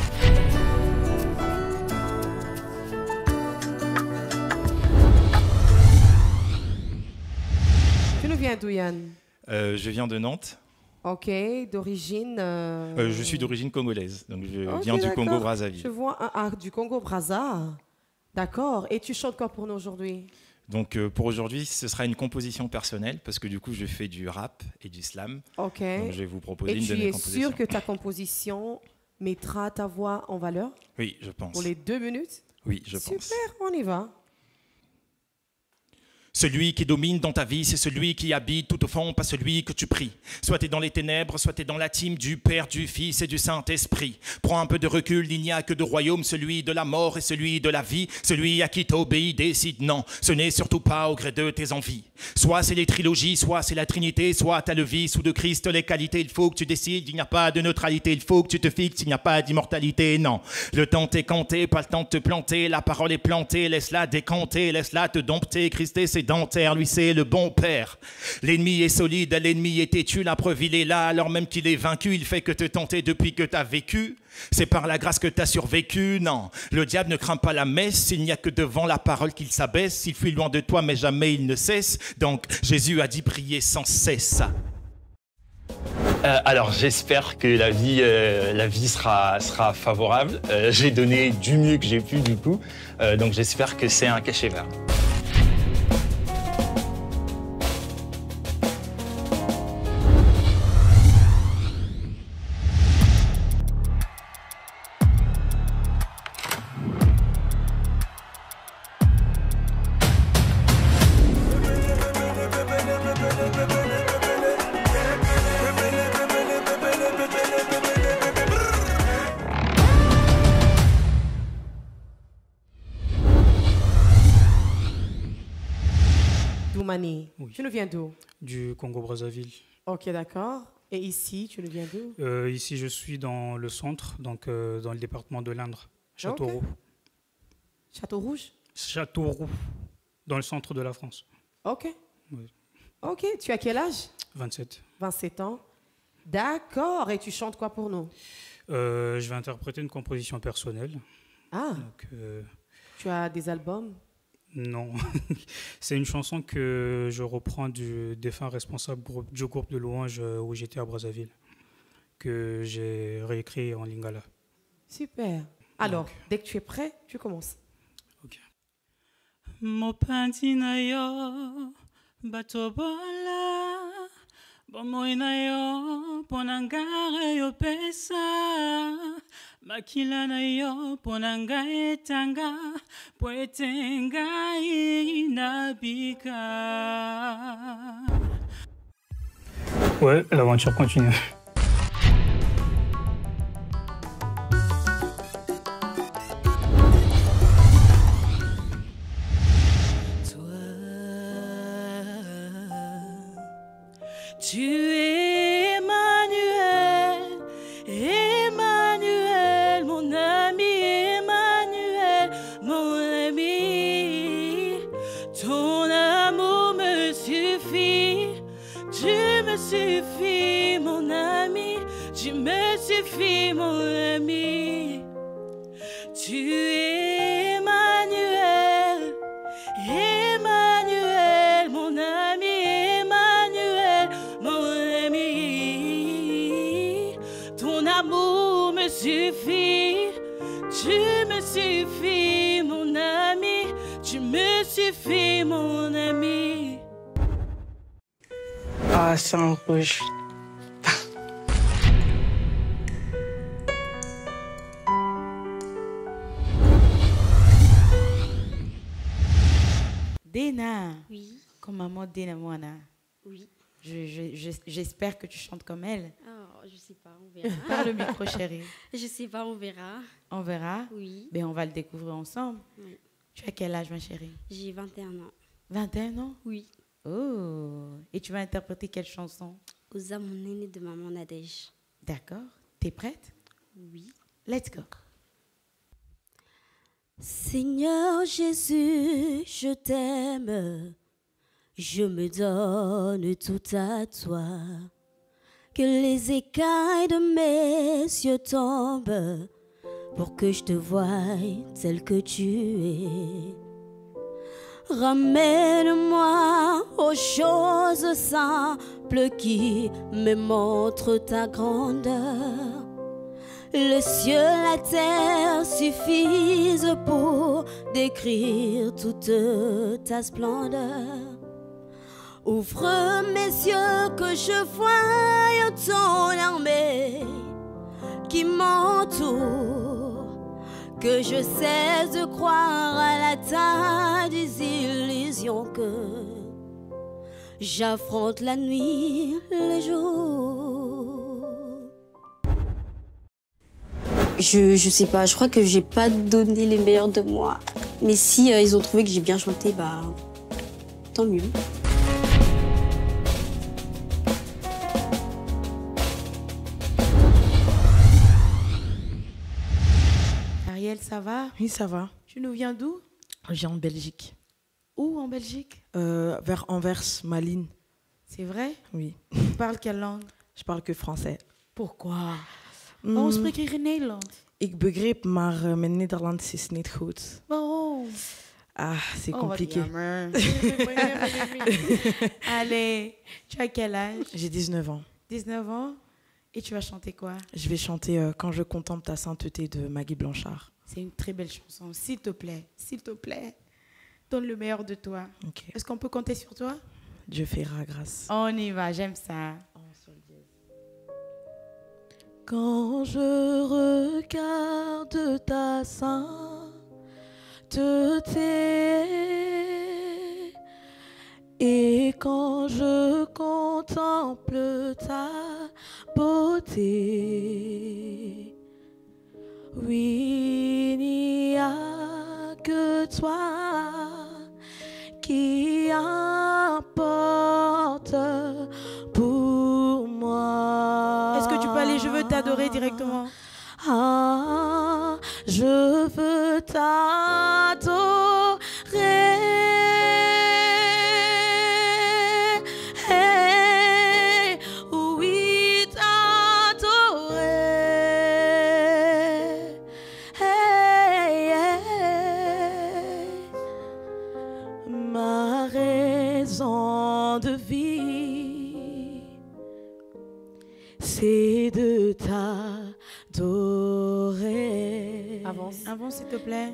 S5: Tu nous viens d'où, Yann?
S12: Je viens de Nantes.
S5: Ok, d'origine...
S12: Je suis d'origine congolaise, donc je viens du
S5: d'accord.
S12: Congo-Brazzaville.
S5: Je vois du Congo-Brazza. D'accord. Et tu chantes quoi pour nous aujourd'hui?
S12: Donc pour aujourd'hui, ce sera une composition personnelle, parce que du coup, je fais du rap et du slam.
S5: Ok.
S12: Donc je vais vous proposer une de mes
S5: Et tu es
S12: compositions.
S5: sûr que ta composition mettra ta voix en valeur?
S12: Oui, je pense.
S5: Pour les 2 minutes?
S12: Oui, je pense.
S5: Super, on y va.
S12: Celui qui domine dans ta vie, c'est celui qui habite tout au fond, pas celui que tu pries. Soit tu es dans les ténèbres, soit tu es dans la team du Père, du Fils et du Saint-Esprit. Prends un peu de recul, il n'y a que deux royaumes, celui de la mort et celui de la vie. Celui à qui t'obéis décide non, ce n'est surtout pas au gré de tes envies. Soit c'est les trilogies, soit c'est la Trinité, soit t'as le vice ou de Christ les qualités. Il faut que tu décides, il n'y a pas de neutralité. Il faut que tu te fixes, il n'y a pas d'immortalité, non. Le temps t'est compté, pas le temps de te planter. La parole est plantée, laisse-la décanter, laisse-la te dompter. Christ est sédentaire, lui c'est le bon père. L'ennemi est solide, l'ennemi est têtu, la preuve il est là, alors même qu'il est vaincu, il fait que te tenter depuis que t'as vécu. C'est par la grâce que t'as survécu, non. Le diable ne craint pas la messe, il n'y a que devant la parole qu'il s'abaisse. Il fuit loin de toi, mais jamais il ne cesse. Donc Jésus a dit prier sans cesse.
S17: Alors j'espère que la vie sera favorable. J'ai donné du mieux que j'ai pu du coup, donc j'espère que c'est un cachet vert.
S5: Doumani,
S19: Oui.
S5: tu nous viens d'où?
S19: Du Congo-Brazzaville.
S5: Ok, d'accord. Et ici, tu nous viens d'où?
S19: Ici, je suis dans le centre, donc dans le département de l'Indre, Châteauroux.
S5: Château-Rouge?
S19: Châteauroux, dans le centre de la France.
S5: Ok.
S19: Oui.
S5: Ok, tu as quel âge?
S19: 27.
S5: 27 ans. D'accord. Et tu chantes quoi pour nous?
S19: Je vais interpréter une composition personnelle.
S5: Ah.
S19: Donc,
S5: Tu as des albums?
S19: non, c'est une chanson que je reprends du défunt responsable du groupe de louanges où j'étais à Brazzaville, que j'ai réécrit en lingala.
S5: Super. Alors, dès que tu es prêt, tu commences.
S19: Mopanzi na yo batobola bomoi na yo ponanga yo pesa makila na yo ponanga etanga poetenga inabika.
S2: Ouais, l'aventure continue.
S1: Tu es Emmanuel, Emmanuel, mon ami, Emmanuel, mon ami. Ton amour me suffit, tu me suffis, mon ami, tu me suffis, mon ami. Tu es Emmanuel, Emmanuel, mon ami, Emmanuel, mon ami. Ton amour me suffit, tu me suffis, mon ami, tu me suffis, mon ami.
S7: Ah, c'est un rouge.
S6: Dena.
S13: Oui.
S6: Comme maman Dena Moana.
S13: Oui.
S6: J'espère que tu chantes comme elle.
S13: Oh, je sais pas, on verra.
S6: Par le micro, chérie.
S13: Je sais pas, on verra.
S6: On verra?
S13: Oui.
S6: Ben, on va le découvrir ensemble.
S13: Oui.
S6: Tu as quel âge, ma chérie?
S13: J'ai 21 ans.
S6: 21 ans?
S13: Oui.
S6: Oh. Et tu vas interpréter quelle chanson?
S13: Osa, mon aîné de maman Nadège.
S6: D'accord. T'es prête?
S13: Oui.
S6: Let's go.
S13: Seigneur Jésus, je t'aime, je me donne tout à toi. Que les écailles de mes yeux tombent pour que je te voie tel que tu es. Ramène-moi aux choses simples qui me montrent ta grandeur. Le ciel, la terre suffisent pour décrire toute ta splendeur. Ouvre mes yeux que je voie ton armée qui m'entoure, que je cesse de croire à la taille des illusions, que j'affronte la nuit, le jour. Je sais pas, je crois que j'ai pas donné les meilleurs de moi. Mais si ils ont trouvé que j'ai bien chanté, bah tant mieux.
S6: Ariel, ça va?
S15: Oui, ça va.
S6: Tu nous viens d'où?
S15: Je viens en Belgique.
S6: Où en Belgique?
S15: Vers Anvers, Malines.
S6: C'est vrai?
S15: Oui.
S6: Tu parles quelle langue?
S15: Je parle que français.
S6: Pourquoi? Waarom spreek je geen Nederlands?
S15: Ik begreep, maar mijn Nederlands is niet goed.
S6: Waarom?
S15: Ah, c'est
S6: Oh,
S15: compliqué.
S6: wat jammer. Allez, tu as quel âge?
S15: J'ai 19 ans.
S6: 19 ans? Et tu vas chanter quoi?
S15: Je vais chanter Quand je contemple ta sainteté de Maggie Blanchard.
S6: C'est une très belle chanson. S'il te plaît, donne le meilleur de toi.
S15: Ok.
S6: Est-ce qu'on peut compter sur toi?
S15: Dieu fera grâce.
S6: On y va, j'aime ça.
S1: Quand je regarde ta sainteté et quand je contemple ta beauté, oui, il n'y a que toi qui importe pour moi.
S6: Est-ce que tu peux aller? Je veux t'adorer directement.
S1: Ah, je veux t'adorer. Hey, oui, t'adorer. Hey, hey, ma raison de vie, c'est de t'adorer.
S6: Avance, s'il te plaît.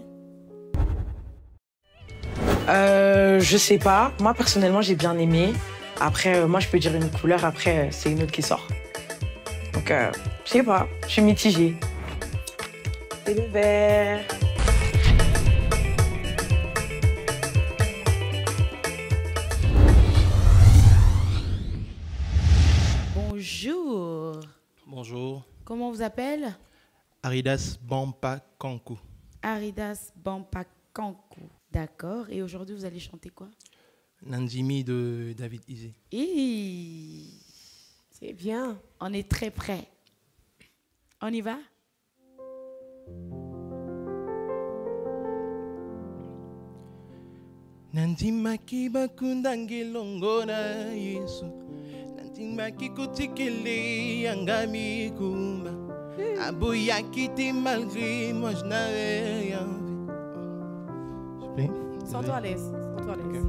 S15: Je sais pas. Moi, personnellement, j'ai bien aimé. Après, moi, je peux dire une couleur. Après, c'est une autre qui sort. Donc, je sais pas. Je suis mitigée. C'est le vert.
S6: Bon, Bonjour.
S2: Bonjour.
S6: Comment on vous appelle?
S2: Aridas Bampa Kankou.
S6: Aridas Bampakankou. D'accord. Et aujourd'hui, vous allez chanter quoi?
S2: Nandimi de David Isé.
S6: C'est bien. On est très prêts. On y va?
S2: Nandimaki bakundangi longona Yesu. Nandimaki kutikele yangami kumba. Abouyaki t'es malgré moi je n'avais rien vu.
S5: Sens-toi à l'aise. Sens-toi à l'aise.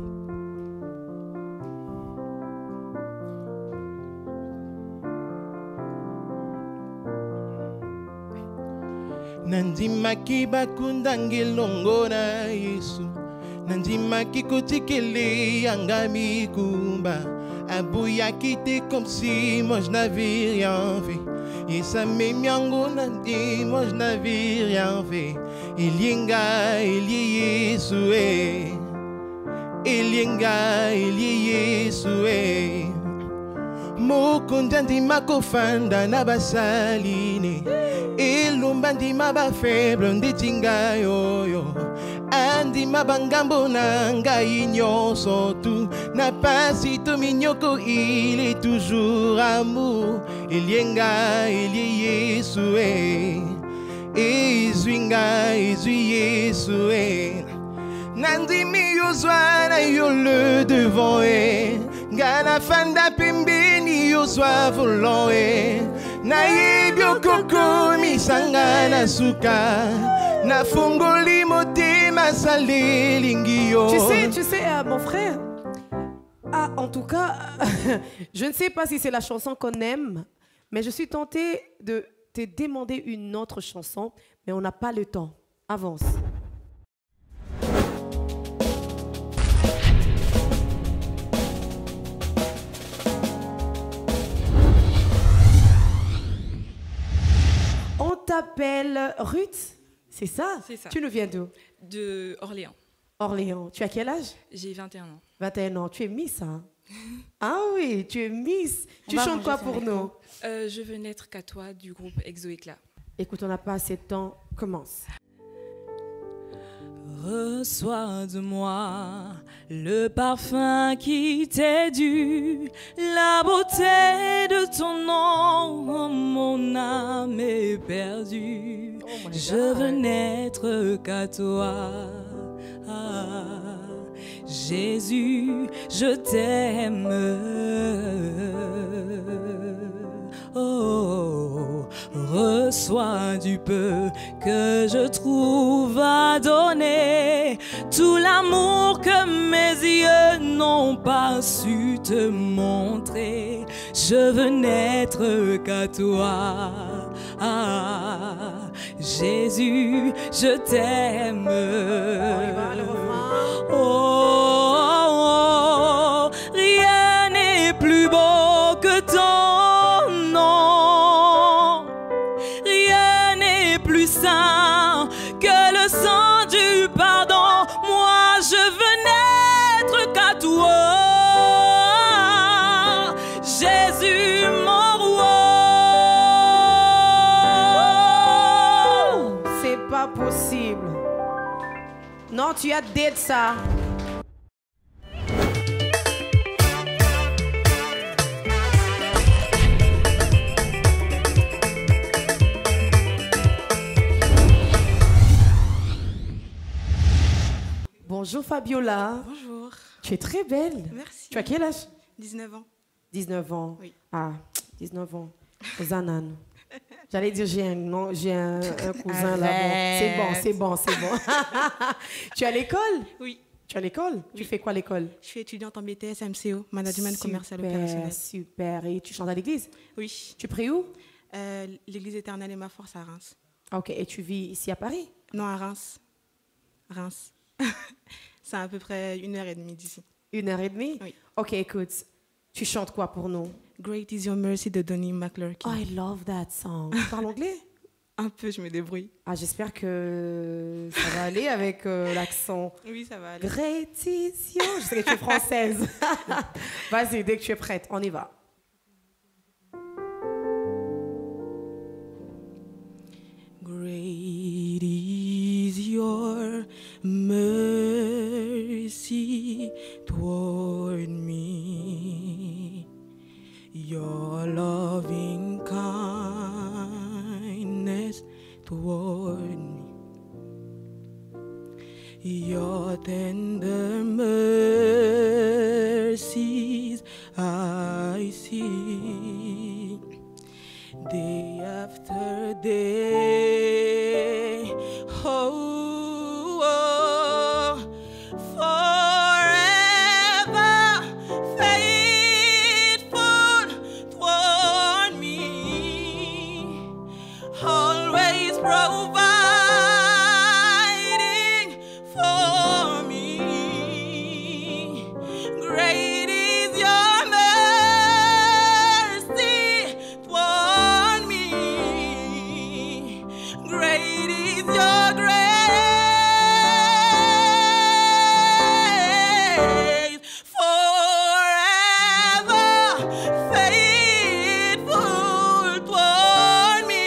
S2: Nandimaki bakundangi longona Yesu. Nandimaki kotikele yangami kumba. Abouyaki t'es comme si moi je n'avais rien fait. Et ça m'émiango nandi, moi je n'avais rien fait. Elienga, Elie Yesue. Elienga, Elie Yesue. Mokondandi makofanda na basaline. Elumbandi maba faible nditinga yoyo. Andi mabangambo nanga ignore tout. N'a pas si to mignoko, il est toujours amour. Elienga, Elie Yesue. Ezwinga, Ezwi Yesue. Nandi mi yozwana yo le devant e. Gana fanda pembeni yozwa volant e. Na yebyo koko misanga na suka. Na fongoli motema sale lingio.
S5: Tu sais, mon frère. Ah, en tout cas, je ne sais pas si c'est la chanson qu'on aime, mais je suis tentée de te demander une autre chanson, mais on n'a pas le temps. Avance. On t'appelle Ruth, c'est ça?
S16: C'est ça.
S5: Tu nous viens d'où?
S16: De Orléans.
S5: Orléans. Tu as quel âge?
S16: J'ai 21 ans.
S5: 21 ans. Tu es Miss, hein? Ah oui, tu es Miss. Tu chantes quoi pour nous?
S16: Je veux n'être qu'à toi du groupe Exo-Éclat.
S5: Écoute, on n'a pas assez de temps. Commence.
S1: Reçois de moi le parfum qui t'est dû, la beauté de ton nom, mon âme est perdue. Je veux n'être qu'à toi. Ah, Jésus, je t'aime. Oh, reçois du peu que je trouve à donner, tout l'amour que mes yeux n'ont pas su te montrer. Je veux n'être qu'à toi. Ah, Jésus, je t'aime. Oh, oh, rien n'est plus beau que ton nom. Rien n'est plus saint que le sang du pardon. Moi, je veux n'être qu'à toi. Jésus, mon roi.
S5: C'est pas possible. Non, tu as dit ça. Bonjour Fabiola.
S8: Bonjour.
S5: Tu es très belle.
S8: Merci.
S5: Tu as quel âge?
S8: 19 ans.
S5: 19 ans.
S8: Oui.
S5: Ah, 19 ans. Zanan. J'allais dire j'ai un cousin là. C'est bon. Tu es à l'école?
S8: Oui.
S5: Tu es à l'école?
S8: Oui.
S5: Tu fais quoi à l'école?
S8: Je suis étudiante en BTS MCO, Management Commercial Opérationnel.
S5: Super. Et tu chantes à l'église?
S8: Oui.
S5: Tu pries où?
S8: L'église éternelle et ma force à Reims.
S5: Ok. Et tu vis ici à Paris?
S8: Non, à Reims. Reims. C'est à peu près 1h30 d'ici.
S5: 1h30?
S8: Oui.
S5: Ok, écoute. Tu chantes quoi pour nous?
S8: Great is Your Mercy de Donnie McClurkin.
S5: Oh, I love that song. Tu parles anglais?
S8: Un peu, je me débrouille.
S5: Ah, j'espère que ça va aller avec l'accent.
S8: Oui, ça va aller.
S5: Great is your... Je sais que tu es française. Vas-y, dès que tu es prête, on y va.
S6: Great is your mercy toward me, your loving kindness toward me, your tender mercies I see day after day. Oh, oh, forever faithful toward me, always providing for me. Great is your mercy toward me. Great is your grace. Forever faithful toward me,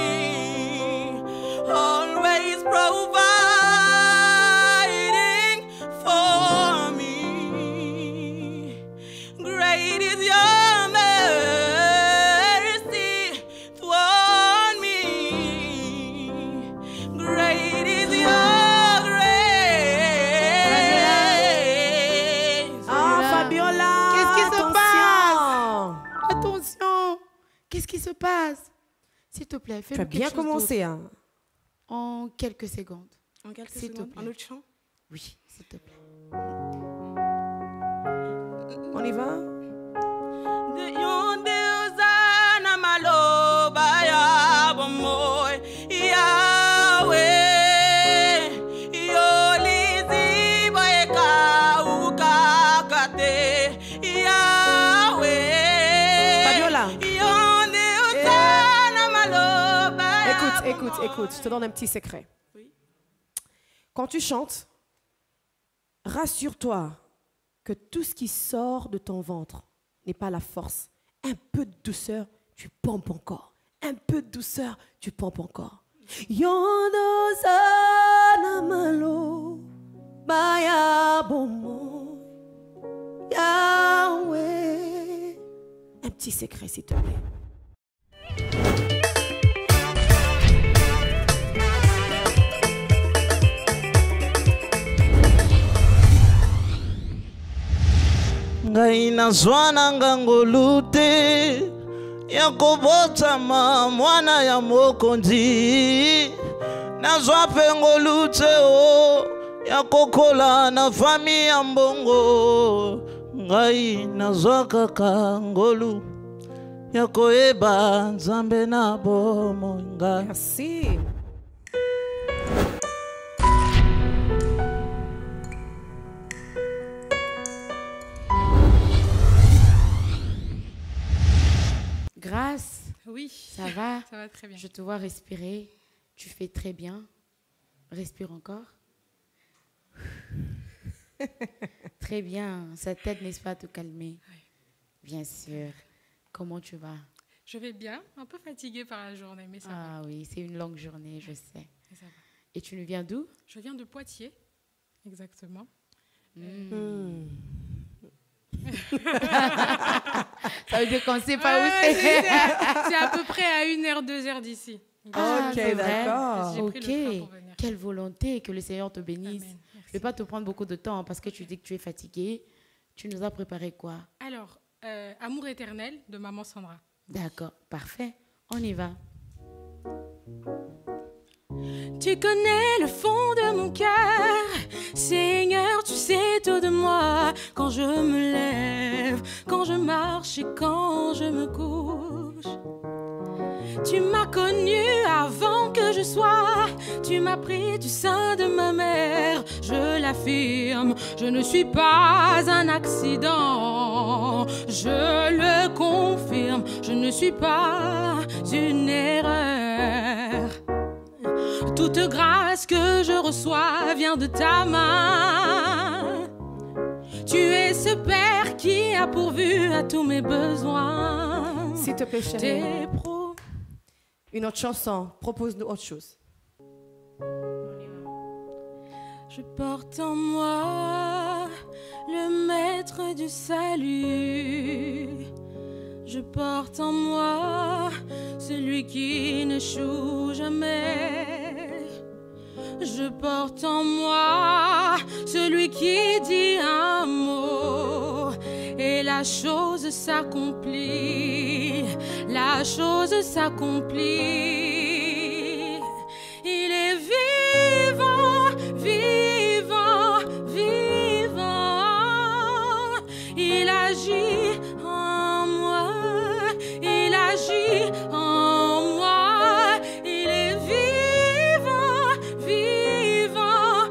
S6: always providing for me. Great is your mercy toward me. Great is your grace.
S5: Ah, Fabiola,
S6: Qu'est-ce qui se
S5: attention.
S6: passe? Attention. Qu'est-ce qui se passe? S'il te plaît, fais-nous
S5: Tu as bien
S6: quelque chose
S5: commencé,
S6: d'autre.
S5: hein.
S6: En quelques secondes.
S16: En quelques
S6: S'il te
S16: secondes,
S6: plaît.
S16: un autre chant?
S6: Oui, s'il te plaît.
S5: On y va? Fabiola. Écoute, je te donne un petit secret. Quand tu chantes, rassure-toi que tout ce qui sort de ton ventre n'est pas la force. Un peu de douceur, tu pompes encore. Un peu de douceur, tu pompes encore. Yondo sana malo baya bomo Yahweh. Un petit secret, s'il te plaît.
S18: Ngai nazwana ngangolu te ya kobotama mwana ya mokonzi, nazwa mpe ngolu te o ya kokola na fami ya mbongo. Ngai nazwa kaka ngolu ya koyeba nzambe na bomoi ngai.
S5: Merci.
S6: Grâce.
S16: Oui.
S6: Ça va?
S16: Ça va très bien.
S6: Je te vois respirer. Tu fais très bien. Respire encore. Très bien. Ça t'aide, n'est-ce pas, à te calmer?
S16: Oui.
S6: Bien sûr. Comment tu vas?
S16: Je vais bien, un peu fatiguée par la journée, mais ça va.
S6: Ah oui, c'est une longue journée, je sais.
S16: Et ça va.
S6: Et tu nous viens d'où?
S16: Je viens de Poitiers, exactement.
S6: Ça veut dire qu'on ne sait pas où
S16: Ouais,
S6: c'est.
S16: c'est à peu près à 1h, 2h d'ici.
S6: Ah,
S5: Ok,
S6: c'est vrai.
S5: d'accord.
S16: J'ai pris le train
S6: Ok,
S16: pour venir.
S6: quelle volonté, que le Seigneur te bénisse.
S16: Amen.
S6: Je ne vais pas te prendre beaucoup de temps parce que tu dis que tu es fatiguée. Tu nous as préparé quoi?
S16: Alors, Amour éternel de Maman Sandra.
S6: D'accord, parfait. On y va.
S11: Tu connais le fond de mon cœur, Seigneur, tu sais tout de moi. Quand je me lève, quand je marche et quand je me couche. Tu m'as connu avant que je sois, tu m'as pris du sein de ma mère. Je l'affirme, je ne suis pas un accident. Je le confirme, je ne suis pas une erreur. Toute grâce que je reçois vient de ta main. Tu es ce Père qui a pourvu à tous mes besoins.
S5: S'il te plaît, chérie.
S11: T'es
S5: Une autre chanson. Propose-nous autre chose.
S1: Je porte en moi le maître du salut. Je porte en moi celui qui n'échoue jamais. Je porte en moi celui qui dit un mot et la chose s'accomplit. La chose s'accomplit. Il est vivant, vivant, vivant. Il agit en moi. Il agit en moi. Il est vivant, vivant,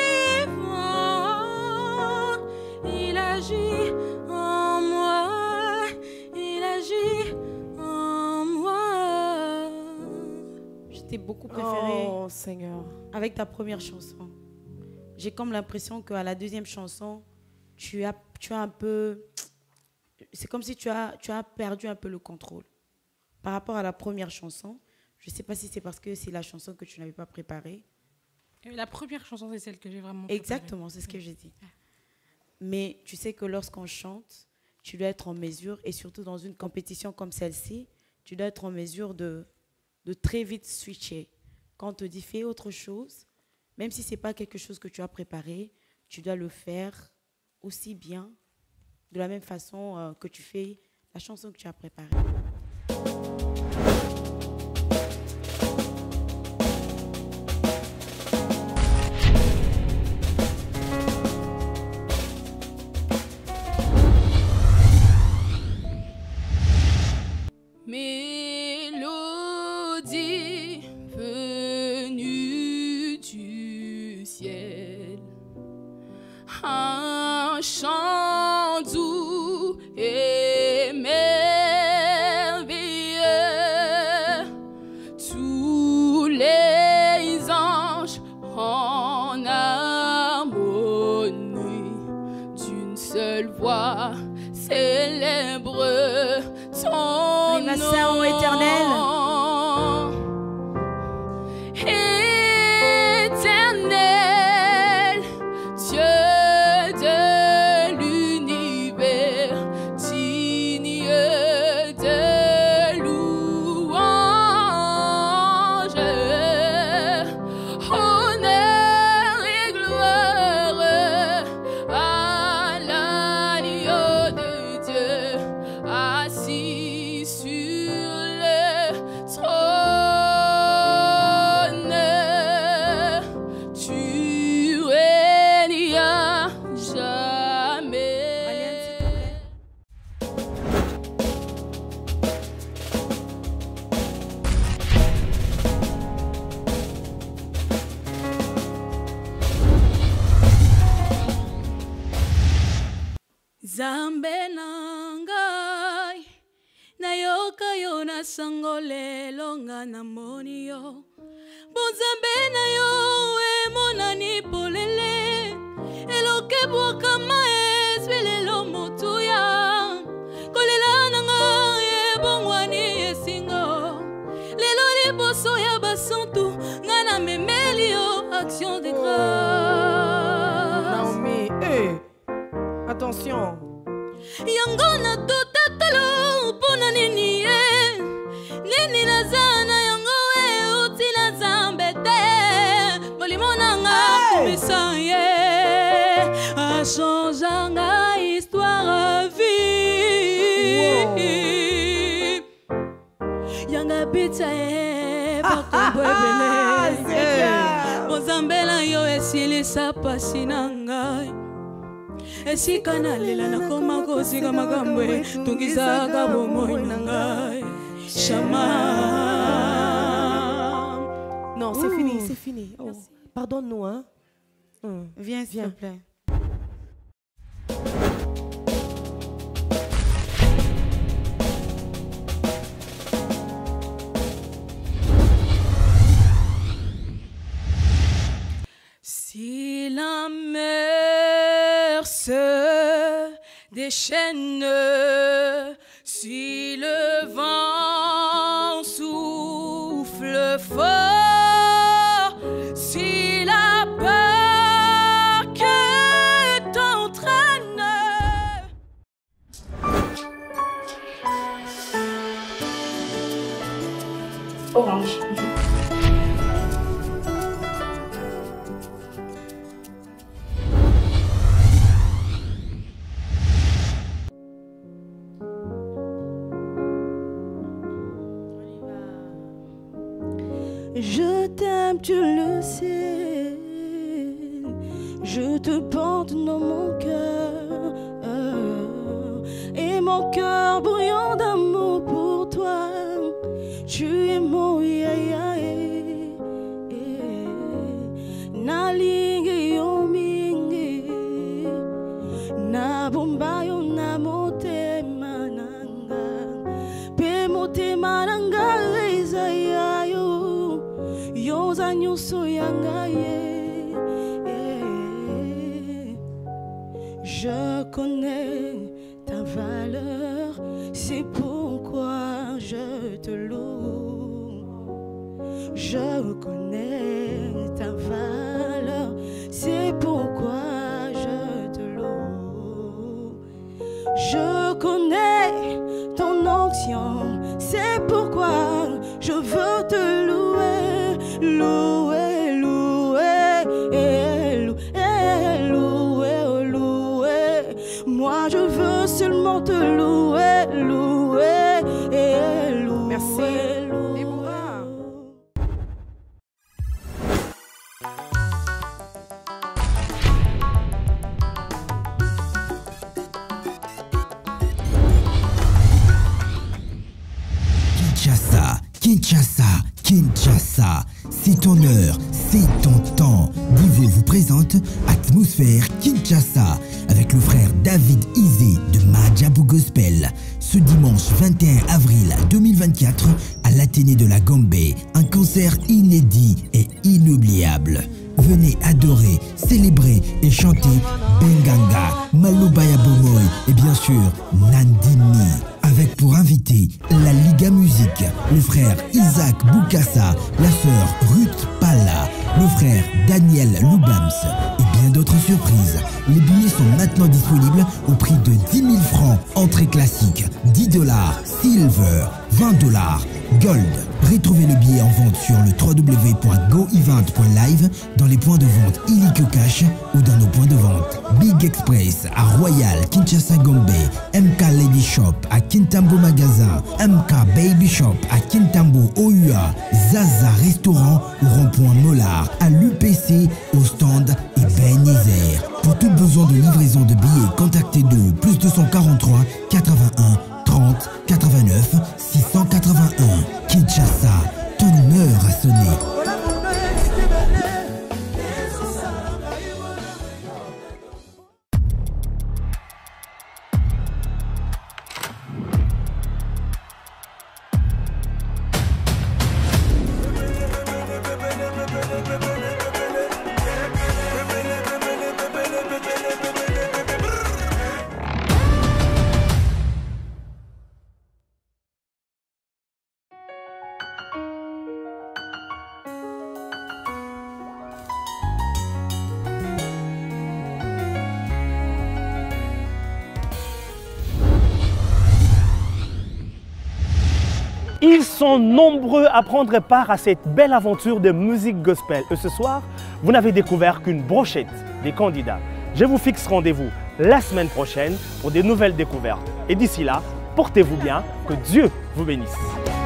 S1: vivant. Il agit en moi. Il agit en moi.
S6: Je t'ai beaucoup préféré
S5: Oh Seigneur.
S6: avec ta première chanson. J'ai comme l'impression qu'à la deuxième chanson, tu as un peu... C'est comme si tu as perdu un peu le contrôle. Par rapport à la première chanson, je ne sais pas si c'est parce que c'est la chanson que tu n'avais pas préparée.
S16: La première chanson, c'est celle que j'ai vraiment
S6: Exactement, c'est ce que j'ai dit. Mais tu sais que lorsqu'on chante, tu dois être en mesure, et surtout dans une compétition comme celle-ci, tu dois être en mesure de très vite switcher. Quand on te dit fais autre chose, même si ce n'est pas quelque chose que tu as préparé, tu dois le faire aussi bien, de la même façon que tu fais la chanson que tu as préparée.
S1: Mélodie venue du ciel, un chant doux et merveilleux, tous les anges en harmonie d'une seule voix célèbre ton nom.
S6: Saint éternel.
S1: Éternel, Dieu de l'univers, digne de louange, honneur et gloire à l'agneau de Dieu, assis sur le trône. Tu règnes à jamais. Zambe nangai nayoka yo na sango lelo nga namoni yo bonzambe na yo emonani polele eloke bwakama eswelelo motuya kolela nanga ebongwani esingo lelo liboso ya basantu nga namemeli yo action de grâce.
S5: Naomi, attention.
S1: Yango na totatalo pona nini ye nini nazana yango uti na zambe te molimo nanga komisa ye a changeanga histoire à vie yanga pizza ye bakombo ebele bozambela yo esilisa pasi na ngai esika nalela nakoma kosika makambo tungizaka bomoi na ngai Chama.
S5: Non, c'est fini, c'est fini. Oh. Pardonne-nous, hein.
S6: Viens, s'il te plaît.
S1: Si la mer se déchaîne, si le vent souffle fort, si la peur tu le sais, je te porte dans mon cœur, et mon cœur brûlant d'amour pour toi. Tu es mon yayae, na lingi yo mingi, na bombayo na motema nanga, pe motema nanga izayayo, yoza nyuso yangaye. Je connais ta valeur, c'est pourquoi je te loue. Je connais ta valeur, c'est pourquoi je te loue. Je connais ton onction, c'est pourquoi je veux te louer, louer, louer, louer, louer, louer. Moi je veux seulement te louer, louer et louer.
S5: Merci.
S20: Kinshasa, Kinshasa, Kinshasa, c'est ton heure, c'est ton temps. Divo vous présente Atmosphère Kinshasa avec le frère David Izé de Madjabou Gospel. Ce dimanche 21 avril 2024 à l'Athénée de la Gombe, un concert inédit et inoubliable. Venez adorer, célébrer et chanter Benganga, Malobaya Bomoy et bien sûr Nandini. Avec pour invité la Liga Musique, le frère Isaac Boukassa, la sœur Ruth Pala, le frère Daniel Loubams et bien d'autres surprises. Les billets sont maintenant disponibles au prix de 10 000 francs. Entrée classique, 10 $, silver, 20 $, gold. Retrouvez le billet en vente sur le www.goevent.live, dans les points de vente illico cash ou dans nos points de vente. Big Express à Royal, Kinshasa Gombe, MK Lady Shop à Kintambo Magasin, MK Baby Shop à Kintambo OUA, Zaza Restaurant au rond-point Mollard, à l'UPC, au stand et Ben Isère. Pour tout besoin de livraison de billets, contactez-nous plus 243 81 30 89 681. Kinshasa, ton heure a sonné.
S22: Ils sont nombreux à prendre part à cette belle aventure de musique gospel. Et ce soir, vous n'avez découvert qu'une brochette des candidats. Je vous fixe rendez-vous la semaine prochaine pour de nouvelles découvertes. Et d'ici là, portez-vous bien, que Dieu vous bénisse.